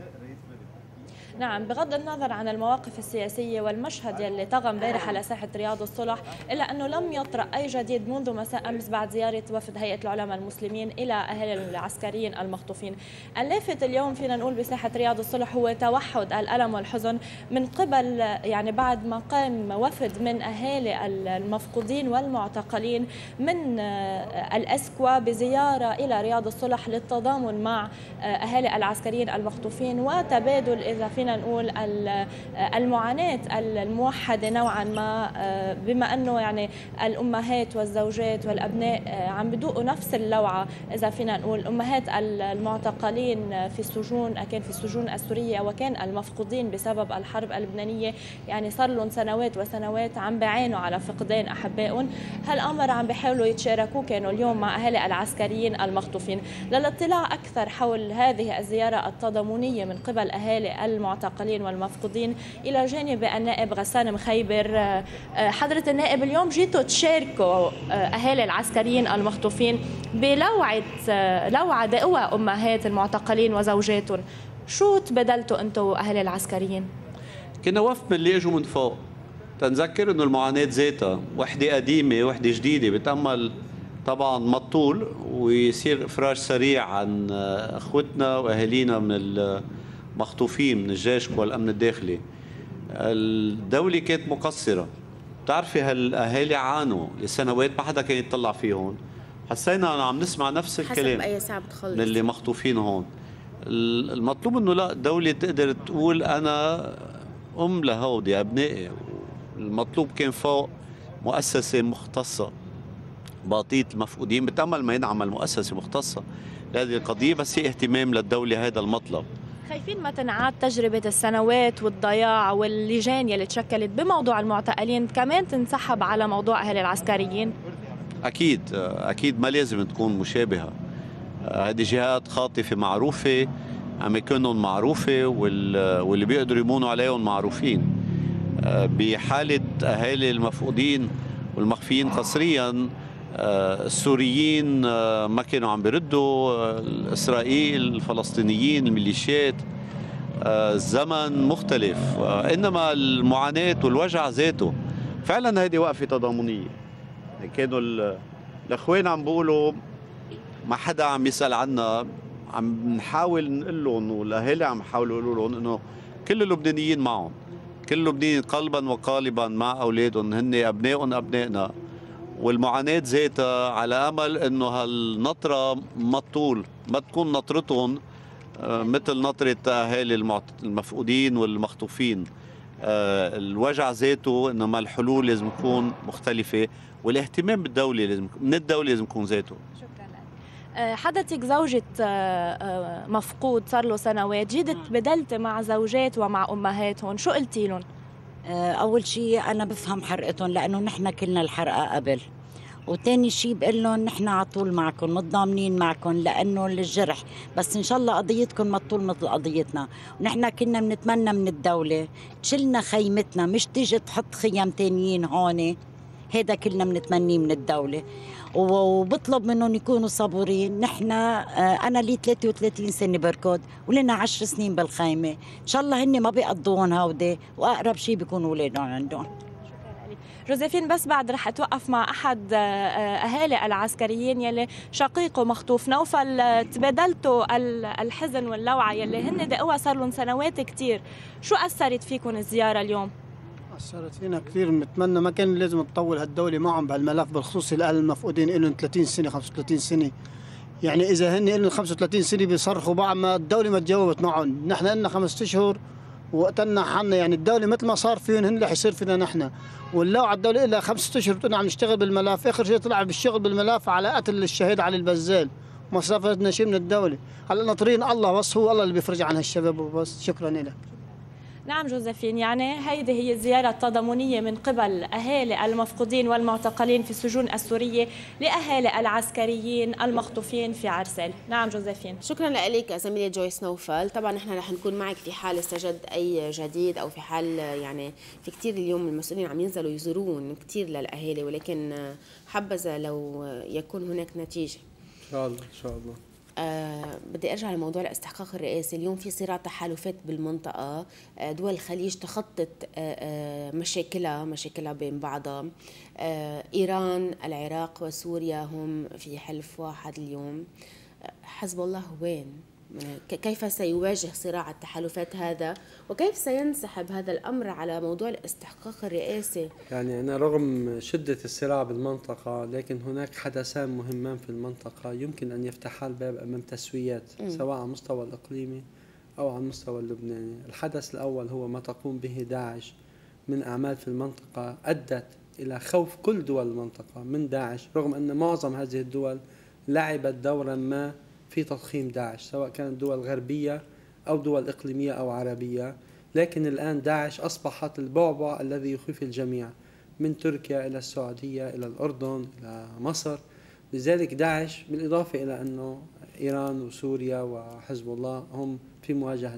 نعم، بغض النظر عن المواقف السياسية والمشهد يلي طغى امبارح على ساحة رياض الصلح، إلا أنه لم يطرأ أي جديد منذ مساء أمس بعد زيارة وفد هيئة العلماء المسلمين إلى أهالي العسكريين المخطوفين. اللافت اليوم فينا نقول بساحة رياض الصلح هو توحد الألم والحزن من قبل، يعني بعد ما قام وفد من أهالي المفقودين والمعتقلين من الأسكوا بزيارة إلى رياض الصلح للتضامن مع أهالي العسكريين المخطوفين وتبادل إذا فينا نقول المعاناة الموحدة نوعا ما، بما أنه يعني الأمهات والزوجات والأبناء عم بدوقوا نفس اللوعة. إذا فينا نقول أمهات المعتقلين في السجون، كان في السجون السورية، وكان المفقودين بسبب الحرب اللبنانية، يعني صار لهم سنوات وسنوات عم بيعانوا على فقدان أحبائهم. هالأمر عم بيحاولوا يتشاركوه كانوا اليوم مع أهالي العسكريين المخطوفين. للاطلاع أكثر حول هذه الزيارة التضامنية من قبل أهالي المعتقلين والمفقودين إلى جانب النائب غسان مخيبر. حضرة النائب، اليوم جيتوا تشاركوا أهالي العسكريين المخطوفين بلوعة دقوى أمهات المعتقلين وزوجاتهم، شو تبادلتوا أنتم أهالي العسكريين؟ كنا وفد من اللي اجوا من فوق، تنذكر انه المعاناة ذاتها وحدة قديمة وحدة جديدة، بتأمل طبعا مطول ويصير إفراج سريع عن أخوتنا وأهالينا من المخطوفين من الجيش والأمن الداخلي. الدولة كانت مقصرة، بتعرفي هالأهالي عانوا لسنوات ما حدا كان يطلع فيهم. حسينا أنا عم نسمع نفس الكلام أي ساعة بتخلص من اللي مخطوفين هون. المطلوب انه لا، الدولة تقدر تقول أنا أم لهودي أبنائي. المطلوب كان فوق مؤسسة مختصة باطية المفقودين، بتأمل ما ينعمل مؤسسة مختصة لهذه القضية، بس هي اهتمام للدولة هذا المطلب. خايفين ما تنعاد تجربة السنوات والضياع واللجان يلي تشكلت بموضوع المعتقلين كمان تنسحب على موضوع أهل العسكريين؟ أكيد ما لازم تكون مشابهة. هذه جهات خاطفة معروفة، أماكنهم معروفة، واللي بيقدروا يمونوا عليهم معروفين. بحالة أهالي المفقودين والمخفيين قسريا، السوريين ما كانوا عم بيردوا، إسرائيل، الفلسطينيين، الميليشيات، الزمن مختلف، إنما المعاناة والوجع ذاته فعلا هذه وقفة تضامنية. كانوا الأخوان عم بيقولوا ما حدا عم يسأل عنا، عم نحاول نقول لهم، والأهالي عم يحاولوا يقولوا لهم إنه كل اللبنانيين معهم، كل اللبنانيين قلبا وقالبا مع أولادهم، هن أبنائهم أبنائنا، والمعاناة ذاتها على أمل إنه هالنطرة ما تطول، ما تكون نطرتهم مثل نطرة أهالي المفقودين والمخطوفين. الوجع ذاته، إنما الحلول لازم تكون مختلفة، والاهتمام بالدولة من الدولة لازم يكون ذاته. حضرتك زوجة مفقود صار له سنوات، جيت بدلت مع زوجات ومع أمهاتهم، شو قلتي لهم؟ أول شيء أنا بفهم حرقتهم، لأنه نحن كلنا الحرقة قبل، وتاني شيء بقول لهم نحن على طول معكم متضامنين معكم لانه الجرح، بس ان شاء الله قضيتكم ما تطول مثل قضيتنا. ونحن كنا بنتمنى من الدوله تشلنا خيمتنا، مش تيجي تحط خيم تانيين هون. هذا كلنا بنتمنيه من الدوله، وبطلب منهم يكونوا صبورين. نحن انا لي 33 سنه بركض ولنا 10 سنين بالخيمه، ان شاء الله هن ما بيقضون هودي، واقرب شيء بيكونوا اولادهم عندهم. جوزيفين، بس بعد رح اتوقف مع احد اهالي العسكريين يلي شقيقه مخطوف نوفل. تبادلتوا الحزن واللوعه يلي هن دقوها صار لهم سنوات كثير، شو اثرت فيكم الزياره اليوم؟ أثرت فينا كثير. بنتمنى ما كان لازم تطول هالدولة معهم بهالملف، بالخصوص الأهل المفقودين لهم 30 سنة 35 سنة. يعني إذا هن لهم 35 سنة بيصرخوا بعد ما الدولة ما تجاوبت معهم. نحن لنا 5 أشهر وقتلنا حالنا، يعني الدولة مثل ما صار فيهم هن رح يصير فينا نحن. واللوعة الدولة لها 5 أشهر بتقولنا عم نشتغل بالملف، آخر شيء طلع بالشغل بالملف على قتل الشهيد علي البزال، ما استفدنا شيء من الدولة. هلا ناطرين الله، بس هو الله اللي بيفرج عن هالشباب وبس. شكرا لك. نعم جوزيفين، يعني هيدي هي الزيارة التضامنية من قبل أهالي المفقودين والمعتقلين في السجون السورية لأهالي العسكريين المخطوفين في عرسال. نعم جوزيفين، شكرا لك زميلة جويس نوفل. طبعا نحن رح نكون معك في حال استجد أي جديد، أو في حال يعني في كثير اليوم المسؤولين عم ينزلوا يزورون كثير للأهالي، ولكن حبذا لو يكون هناك نتيجة إن شاء الله. إن شاء الله. بدي ارجع لموضوع الاستحقاق الرئاسي. اليوم في صراع تحالفات بالمنطقه، دول الخليج تخطت مشاكلها بين بعضها. ايران، العراق وسوريا هم في حلف واحد اليوم. حزب الله وين؟ كيف سيواجه صراع التحالفات هذا، وكيف سينسحب هذا الأمر على موضوع الاستحقاق الرئاسي؟ يعني أنا رغم شدة الصراع بالمنطقة، لكن هناك حدثان مهمان في المنطقة يمكن أن يفتحا الباب أمام تسويات، سواء على المستوى الإقليمي أو على المستوى اللبناني. الحدث الأول هو ما تقوم به داعش من أعمال في المنطقة أدت إلى خوف كل دول المنطقة من داعش، رغم أن معظم هذه الدول لعبت دورا ما في تضخيم داعش، سواء كانت دول غربية أو دول إقليمية أو عربية. لكن الآن داعش أصبحت البعبع الذي يخيف الجميع، من تركيا إلى السعودية إلى الأردن إلى مصر. لذلك داعش، بالإضافة إلى أنه إيران وسوريا وحزب الله هم في مواجهة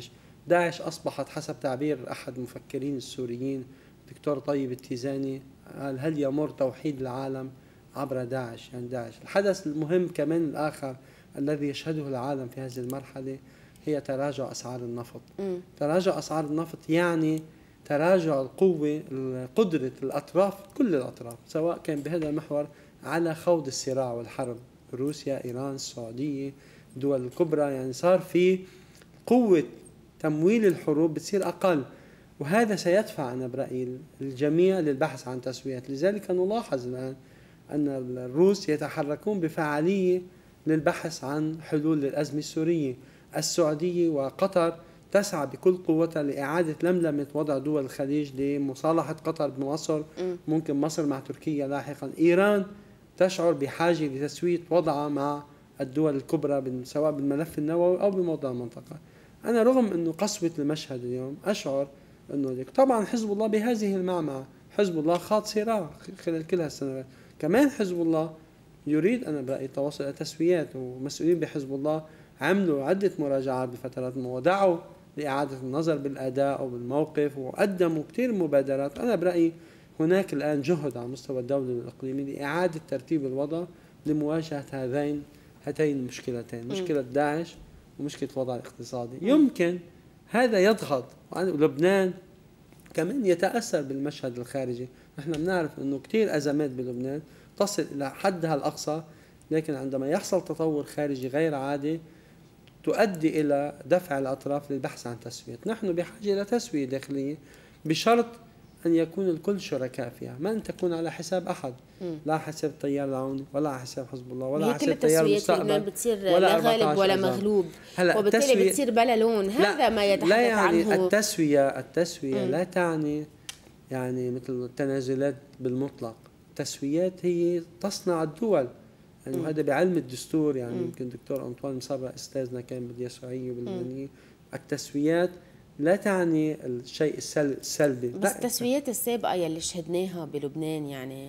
داعش أصبحت حسب تعبير أحد المفكرين السوريين دكتور طيب التيزاني، قال هل يمر توحيد العالم عبر داعش؟ يعني داعش. الحدث المهم كمان الآخر الذي يشهده العالم في هذه المرحلة هي تراجع أسعار النفط. تراجع أسعار النفط يعني تراجع القوة، قدرة الأطراف، كل الأطراف سواء كان بهذا المحور على خوض الصراع والحرب، روسيا، إيران، السعودية، الدول الكبرى. يعني صار في قوة تمويل الحروب بتصير أقل، وهذا سيدفع أنا برأيي الجميع للبحث عن تسويات. لذلك نلاحظ الآن أن الروس يتحركون بفعالية للبحث عن حلول للأزمة السورية. السعودية وقطر تسعى بكل قوتها لإعادة لملمة وضع دول الخليج لمصالحة قطر بمصر، ممكن مصر مع تركيا لاحقا. إيران تشعر بحاجة لتسوية وضعها مع الدول الكبرى سواء بالملف النووي أو بموضوع المنطقة. أنا رغم أنه قسوة المشهد اليوم أشعر أنه طبعا حزب الله بهذه المعمعة، حزب الله خاض صراع خلال كل هالسنوات. كمان حزب الله يريد أنا برأيي التوصل إلى تسويات، ومسؤولين بحزب الله عملوا عدة مراجعات بفترات ودعوا لإعادة النظر بالأداء أو بالموقف، وقدموا كثير مبادرات. أنا برأيي هناك الآن جهد على مستوى الدولة والإقليمي لإعادة ترتيب الوضع لمواجهة هاتين المشكلتين، مشكلة داعش ومشكلة الوضع الاقتصادي. يمكن هذا يضغط، ولبنان كمان يتأثر بالمشهد الخارجي. نحن بنعرف أنه كثير أزمات بلبنان تصل إلى حدها الأقصى، لكن عندما يحصل تطور خارجي غير عادي تؤدي إلى دفع الأطراف للبحث عن تسوية. نحن بحاجة إلى تسوية داخلية بشرط أن يكون الكل شركاء فيها، ما أن تكون على حساب أحد، لا حساب التيار العوني ولا على حساب حزب الله ولا على حساب التيار المستقبل، بتصير لا غالب ولا مغلوب، وبالتالي بتصير بلا لون. هذا ما يتحدث لا يعني عنه التسوية لا تعني يعني مثل التنازلات بالمطلق. التسويات هي تصنع الدول، يعني وهذا بعلم الدستور. يعني يمكن دكتور أنطوان مصبرا أستاذنا كان باليسوعية وباللبنانية. التسويات لا تعني الشيء السلبي، بس التسويات السابقة يلي شهدناها بلبنان يعني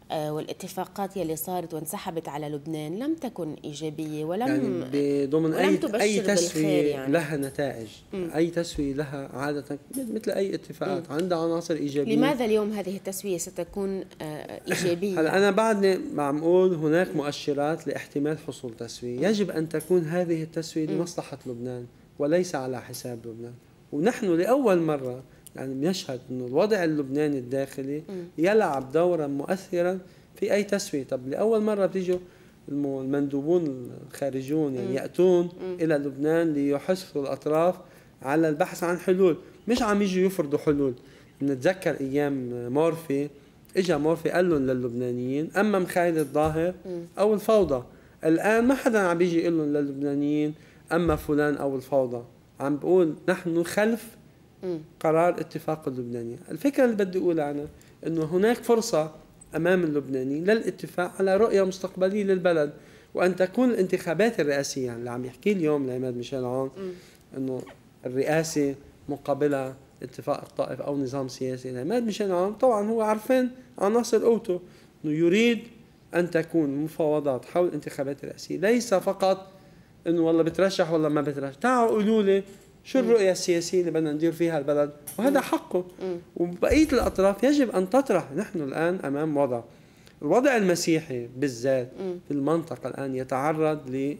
والاتفاقات يلي صارت وانسحبت على لبنان لم تكن إيجابية ولم يعني ضمن أي تسوية يعني. لها نتائج. أي تسوية لها عادة مثل أي اتفاقات عندها عناصر إيجابية. لماذا اليوم هذه التسوية ستكون إيجابية؟ هلا أنا بعدني عم أقول هناك مؤشرات لاحتمال حصول تسوية. يجب أن تكون هذه التسوية لمصلحة لبنان وليس على حساب لبنان. ونحن لأول مرة يعني بنشهد أنه الوضع اللبناني الداخلي يلعب دورا مؤثرا في أي تسوية. طب لأول مرة بتيجوا المندوبون الخارجون يعني يأتون إلى لبنان ليحثوا الأطراف على البحث عن حلول، مش عم يجوا يفرضوا حلول. نتذكر أيام مورفي، إجا مورفي قال لهم للبنانيين أما مخايل الظاهر أو الفوضى. الآن ما حدا عم بيجي يقول لهم للبنانيين أما فلان أو الفوضى، عم بقول نحن خلف قرار اتفاق اللبناني. الفكرة اللي بدي أقولها أنا أنه هناك فرصة أمام اللبنانيين للاتفاق على رؤية مستقبلية للبلد، وأن تكون الانتخابات الرئاسية يعني اللي عم يحكي اليوم العماد ميشيل عون أنه الرئاسة مقابلة اتفاق الطائف أو نظام سياسي. العماد ميشيل عون طبعا هو عارفين عناصر قوته أنه يريد أن تكون مفاوضات حول الانتخابات الرئاسية، ليس فقط أنه والله بترشح ولا ما بترشح، تعالوا قولوا لي شو الرؤية السياسية اللي بدنا ندير فيها البلد، وهذا حقه. وبقية الأطراف يجب أن تطرح. نحن الآن أمام الوضع المسيحي بالذات في المنطقة الآن يتعرض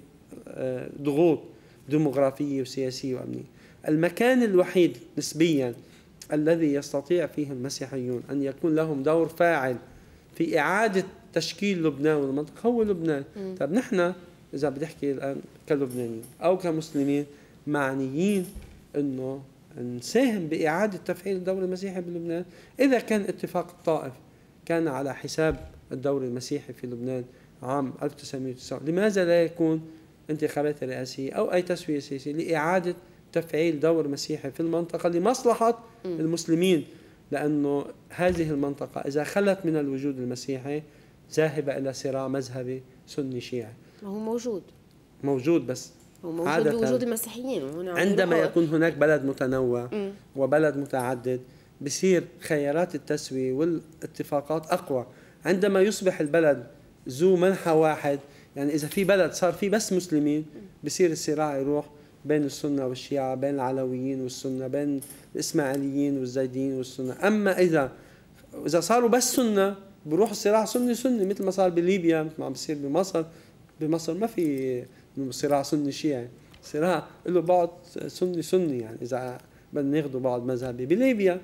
لضغوط ديموغرافية وسياسية وأمنية. المكان الوحيد نسبيا الذي يستطيع فيه المسيحيون أن يكون لهم دور فاعل في إعادة تشكيل لبنان والمنطقة هو لبنان. طب نحن إذا بدي أحكي الآن كلبنانيين أو كمسلمين معنيين أنه نساهم بإعادة تفعيل الدور المسيحي بلبنان. إذا كان اتفاق الطائف كان على حساب الدور المسيحي في لبنان عام 1990، لماذا لا يكون انتخابات رئاسية أو أي تسوية سياسية لإعادة تفعيل دور مسيحي في المنطقة لمصلحة المسلمين؟ لأنه هذه المنطقة إذا خلت من الوجود المسيحي ذاهبة إلى صراع مذهبي سني شيعي. هو موجود بس هو موجود بوجود المسيحيين. عندما يكون هناك بلد متنوع وبلد متعدد بصير خيارات التسوية والاتفاقات أقوى. عندما يصبح البلد ذو منحى واحد، يعني إذا في بلد صار فيه بس مسلمين بصير الصراع يروح بين السنة والشيعة، بين العلويين والسنة، بين الإسماعيليين والزيديين والسنة. أما إذا صاروا بس سنة بروح الصراع سني مثل ما صار بليبيا، مثل ما عم بيصير بمصر ما في صراع سني شيعي، صراع له بعض سني يعني إذا بدنا ناخذوا بعض مذهبي. بليبيا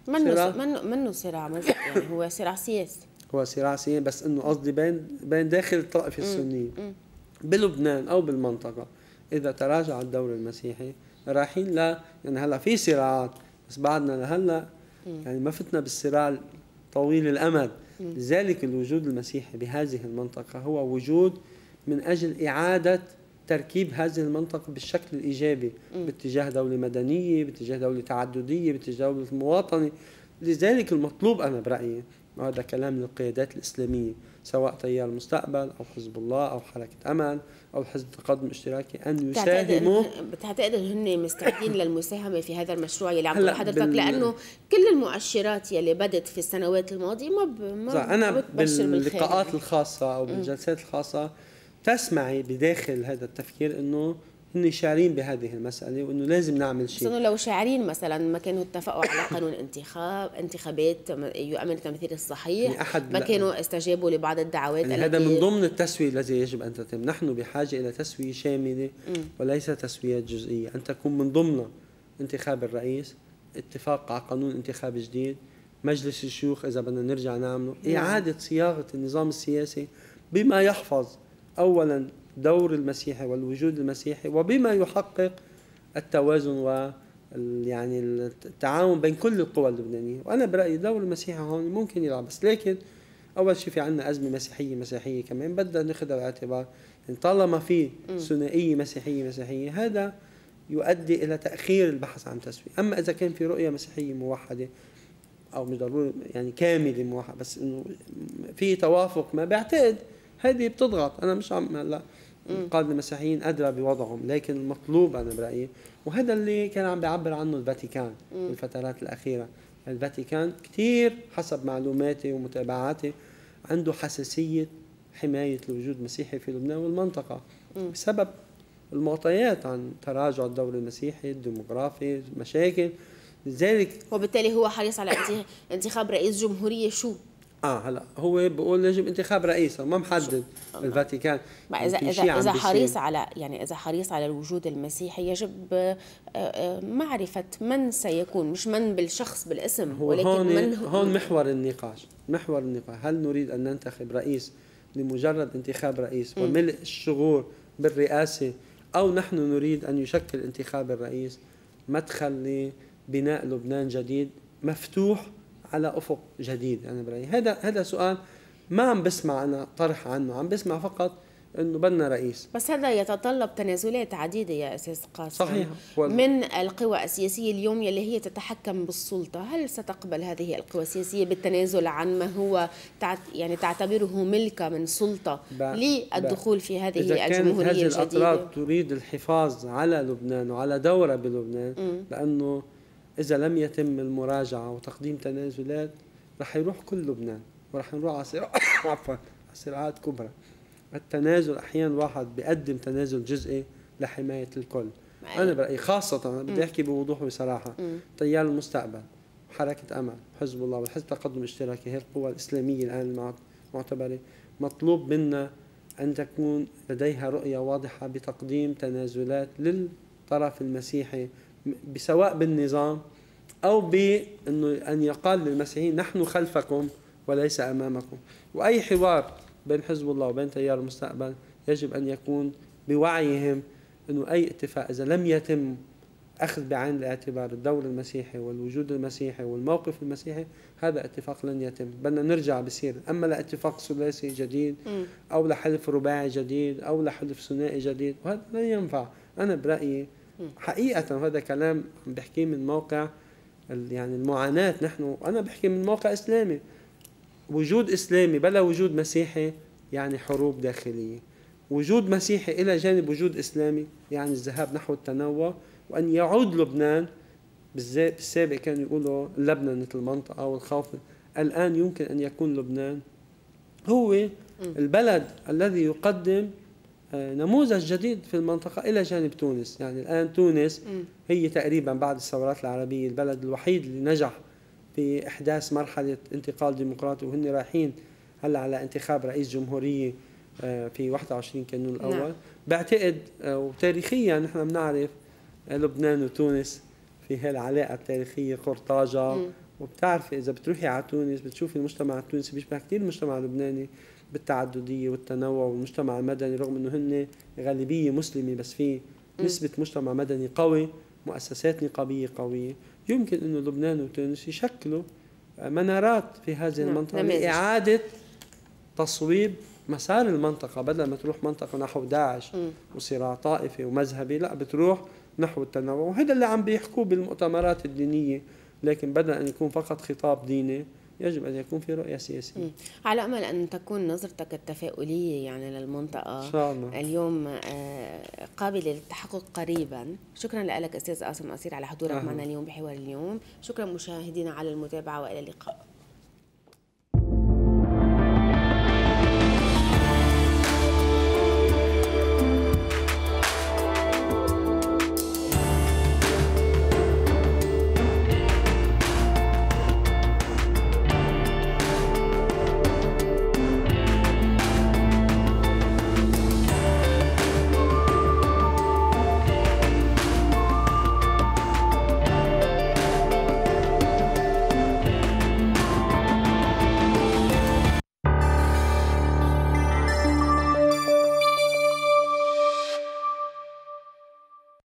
منه صراع مذهبي يعني هو صراع سياسي. هو صراع سياسي بس إنه قصدي بين داخل الطائفة السنية. بلبنان أو بالمنطقة إذا تراجع الدور المسيحي رايحين يعني هلا في صراعات بس بعدنا لهلا يعني ما فتنا بالصراع طويل الأمد. لذلك الوجود المسيحي بهذه المنطقة هو وجود من أجل إعادة تركيب هذه المنطقة بالشكل الإيجابي باتجاه دولة مدنية، باتجاه دولة تعددية، باتجاه دولة مواطنة. لذلك المطلوب أنا برأيي، وهذا كلام للقيادات الإسلامية سواء تيار المستقبل أو حزب الله أو حركة أمل أو حزب التقدم الاشتراكي، أن يساهموا. بتعتقد هن مستعدين للمساهمة في هذا المشروع اللي عم تقول حضرتك؟ لأنه كل المؤشرات يلي بدت في السنوات الماضية ما أنا باللقاءات الخاصة أو بالجلسات الخاصة تسمعي بداخل هذا التفكير إنه هن شاعرين بهذه المسألة وإنه لازم نعمل شيء. بس لو شاعرين مثلا ما كانوا اتفقوا على قانون انتخابات يؤمن التمثيل الصحيح، يعني ما كانوا استجابوا لبعض الدعوات. يعني هذا من ضمن التسوية الذي يجب أن تتم. نحن بحاجة إلى تسوية شاملة وليس تسوية جزئية، أن تكون من ضمن انتخاب الرئيس، اتفاق على قانون انتخاب جديد، مجلس الشيوخ إذا بدنا نرجع نعمله، إعادة صياغة النظام السياسي بما يحفظ أولا دور المسيحي والوجود المسيحي وبما يحقق التوازن يعني التعاون بين كل القوى اللبنانية. وأنا برأيي دور المسيحي هون ممكن يلعب، بس لكن أول شيء في عنا أزمة مسيحية كمان بدنا ناخذها بالاعتبار. يعني طالما في ثنائية مسيحية هذا يؤدي إلى تأخير البحث عن تسوية. أما إذا كان في رؤية مسيحية موحدة أو مش ضروري يعني كاملة موحدة بس إنه في توافق، ما بعتقد هذه بتضغط. أنا مش عم هلا القادة المسيحيين أدرى بوضعهم، لكن المطلوب أنا برأيي، وهذا اللي كان عم بيعبر عنه الفاتيكان بالفترات الأخيرة. الفاتيكان كتير حسب معلوماتي ومتابعاتي عنده حساسية حماية الوجود المسيحي في لبنان والمنطقة بسبب المعطيات عن تراجع الدور المسيحي، الديموغرافي، المشاكل. لذلك وبالتالي هو حريص على انتخاب رئيس جمهورية شو؟ هلا هو بيقول يجب انتخاب رئيس، ما محدد الفاتيكان. إذا حريص على إذا حريص على الوجود المسيحي يجب معرفة من سيكون، مش من بالشخص بالاسم، ولكن من هون محور النقاش. هل نريد أن ننتخب رئيس لمجرد انتخاب رئيس وملء الشغور بالرئاسة، أو نحن نريد أن يشكل انتخاب الرئيس مدخل لبناء لبنان جديد مفتوح على أفق جديد؟ أنا برأيي هذا سؤال ما عم بسمع أنا طرح عنه، عم بسمع فقط إنه بدنا رئيس. بس هذا يتطلب تنازلات عديدة يا أستاذ قاسم. صحيح. من القوى السياسية اليوم يلي هي تتحكم بالسلطة، هل ستقبل هذه القوى السياسية بالتنازل عن ما هو تعتبره ملكة من سلطة للدخول في هذه الجمهورية الجديدة؟ إذا كانت هذه الأطراف تريد الحفاظ على لبنان وعلى دورة بلبنان، لأنه إذا لم يتم المراجعة وتقديم تنازلات رح يروح كل لبنان ورح نروح على صراعات كبرى. التنازل أحيانا واحد بيقدم تنازل جزئي لحماية الكل. أنا برأيي خاصة أنا بدي أحكي بوضوح وبصراحة، تيار المستقبل، حركة أمل، حزب الله والحزب التقدم الاشتراكي، هي القوى الإسلامية الآن المعتبرة، مطلوب منا أن تكون لديها رؤية واضحة بتقديم تنازلات للطرف المسيحي، سواء بالنظام أو بأنه أن يقال للمسيحيين نحن خلفكم وليس أمامكم. وأي حوار بين حزب الله وبين تيار المستقبل يجب أن يكون بوعيهم أنه أي اتفاق إذا لم يتم أخذ بعين الاعتبار الدور المسيحي والوجود المسيحي والموقف المسيحي، هذا اتفاق لن يتم. بدنا نرجع بصير أما لاتفاق ثلاثي جديد أو لحلف رباعي جديد أو لحلف ثنائي جديد، وهذا لن ينفع. أنا برأيي حقيقة هذا كلام عم بحكيه من موقع يعني المعاناة. أنا بحكي من موقع إسلامي. وجود إسلامي بلا وجود مسيحي يعني حروب داخلية. وجود مسيحي إلى جانب وجود إسلامي يعني الذهاب نحو التنوع، وأن يعود لبنان بالسابق كانوا يقولوا لبنان المنطقة والخوف. الآن يمكن أن يكون لبنان هو البلد الذي يقدم نموذج جديد في المنطقة إلى جانب تونس. يعني الآن تونس هي تقريبا بعد الثورات العربية البلد الوحيد اللي نجح في إحداث مرحلة انتقال ديمقراطي، وهن رايحين هلا على انتخاب رئيس جمهورية في 21 كانون الأول. نعم. بعتقد وتاريخيا نحن بنعرف لبنان وتونس في هالعلاقة التاريخية قرطاجة، وبتعرف إذا بتروحي على تونس بتشوفي المجتمع التونسي بيشبه كثير المجتمع اللبناني بالتعددية والتنوع، والمجتمع المدني رغم أنه هن غالبية مسلمة بس في نسبة مجتمع مدني قوي، مؤسسات نقابية قوية. يمكن أنه لبنان وتونس يشكلوا منارات في هذه المنطقة لإعادة تصويب مسار المنطقة، بدل ما تروح منطقة نحو داعش وصراع طائفي ومذهبي، لا بتروح نحو التنوع. وهذا اللي عم بيحكوه بالمؤتمرات الدينية، لكن بدل أن يكون فقط خطاب ديني يجب أن يكون في رؤية سياسية. على أمل أن تكون نظرتك التفاؤلية يعني للمنطقة إن شاء الله اليوم قابلة للتحقق قريبا. شكرا لك أستاذ قاسم قصير على حضورك معنا اليوم بحوار اليوم. شكرا مشاهدينا على المتابعة وإلى اللقاء.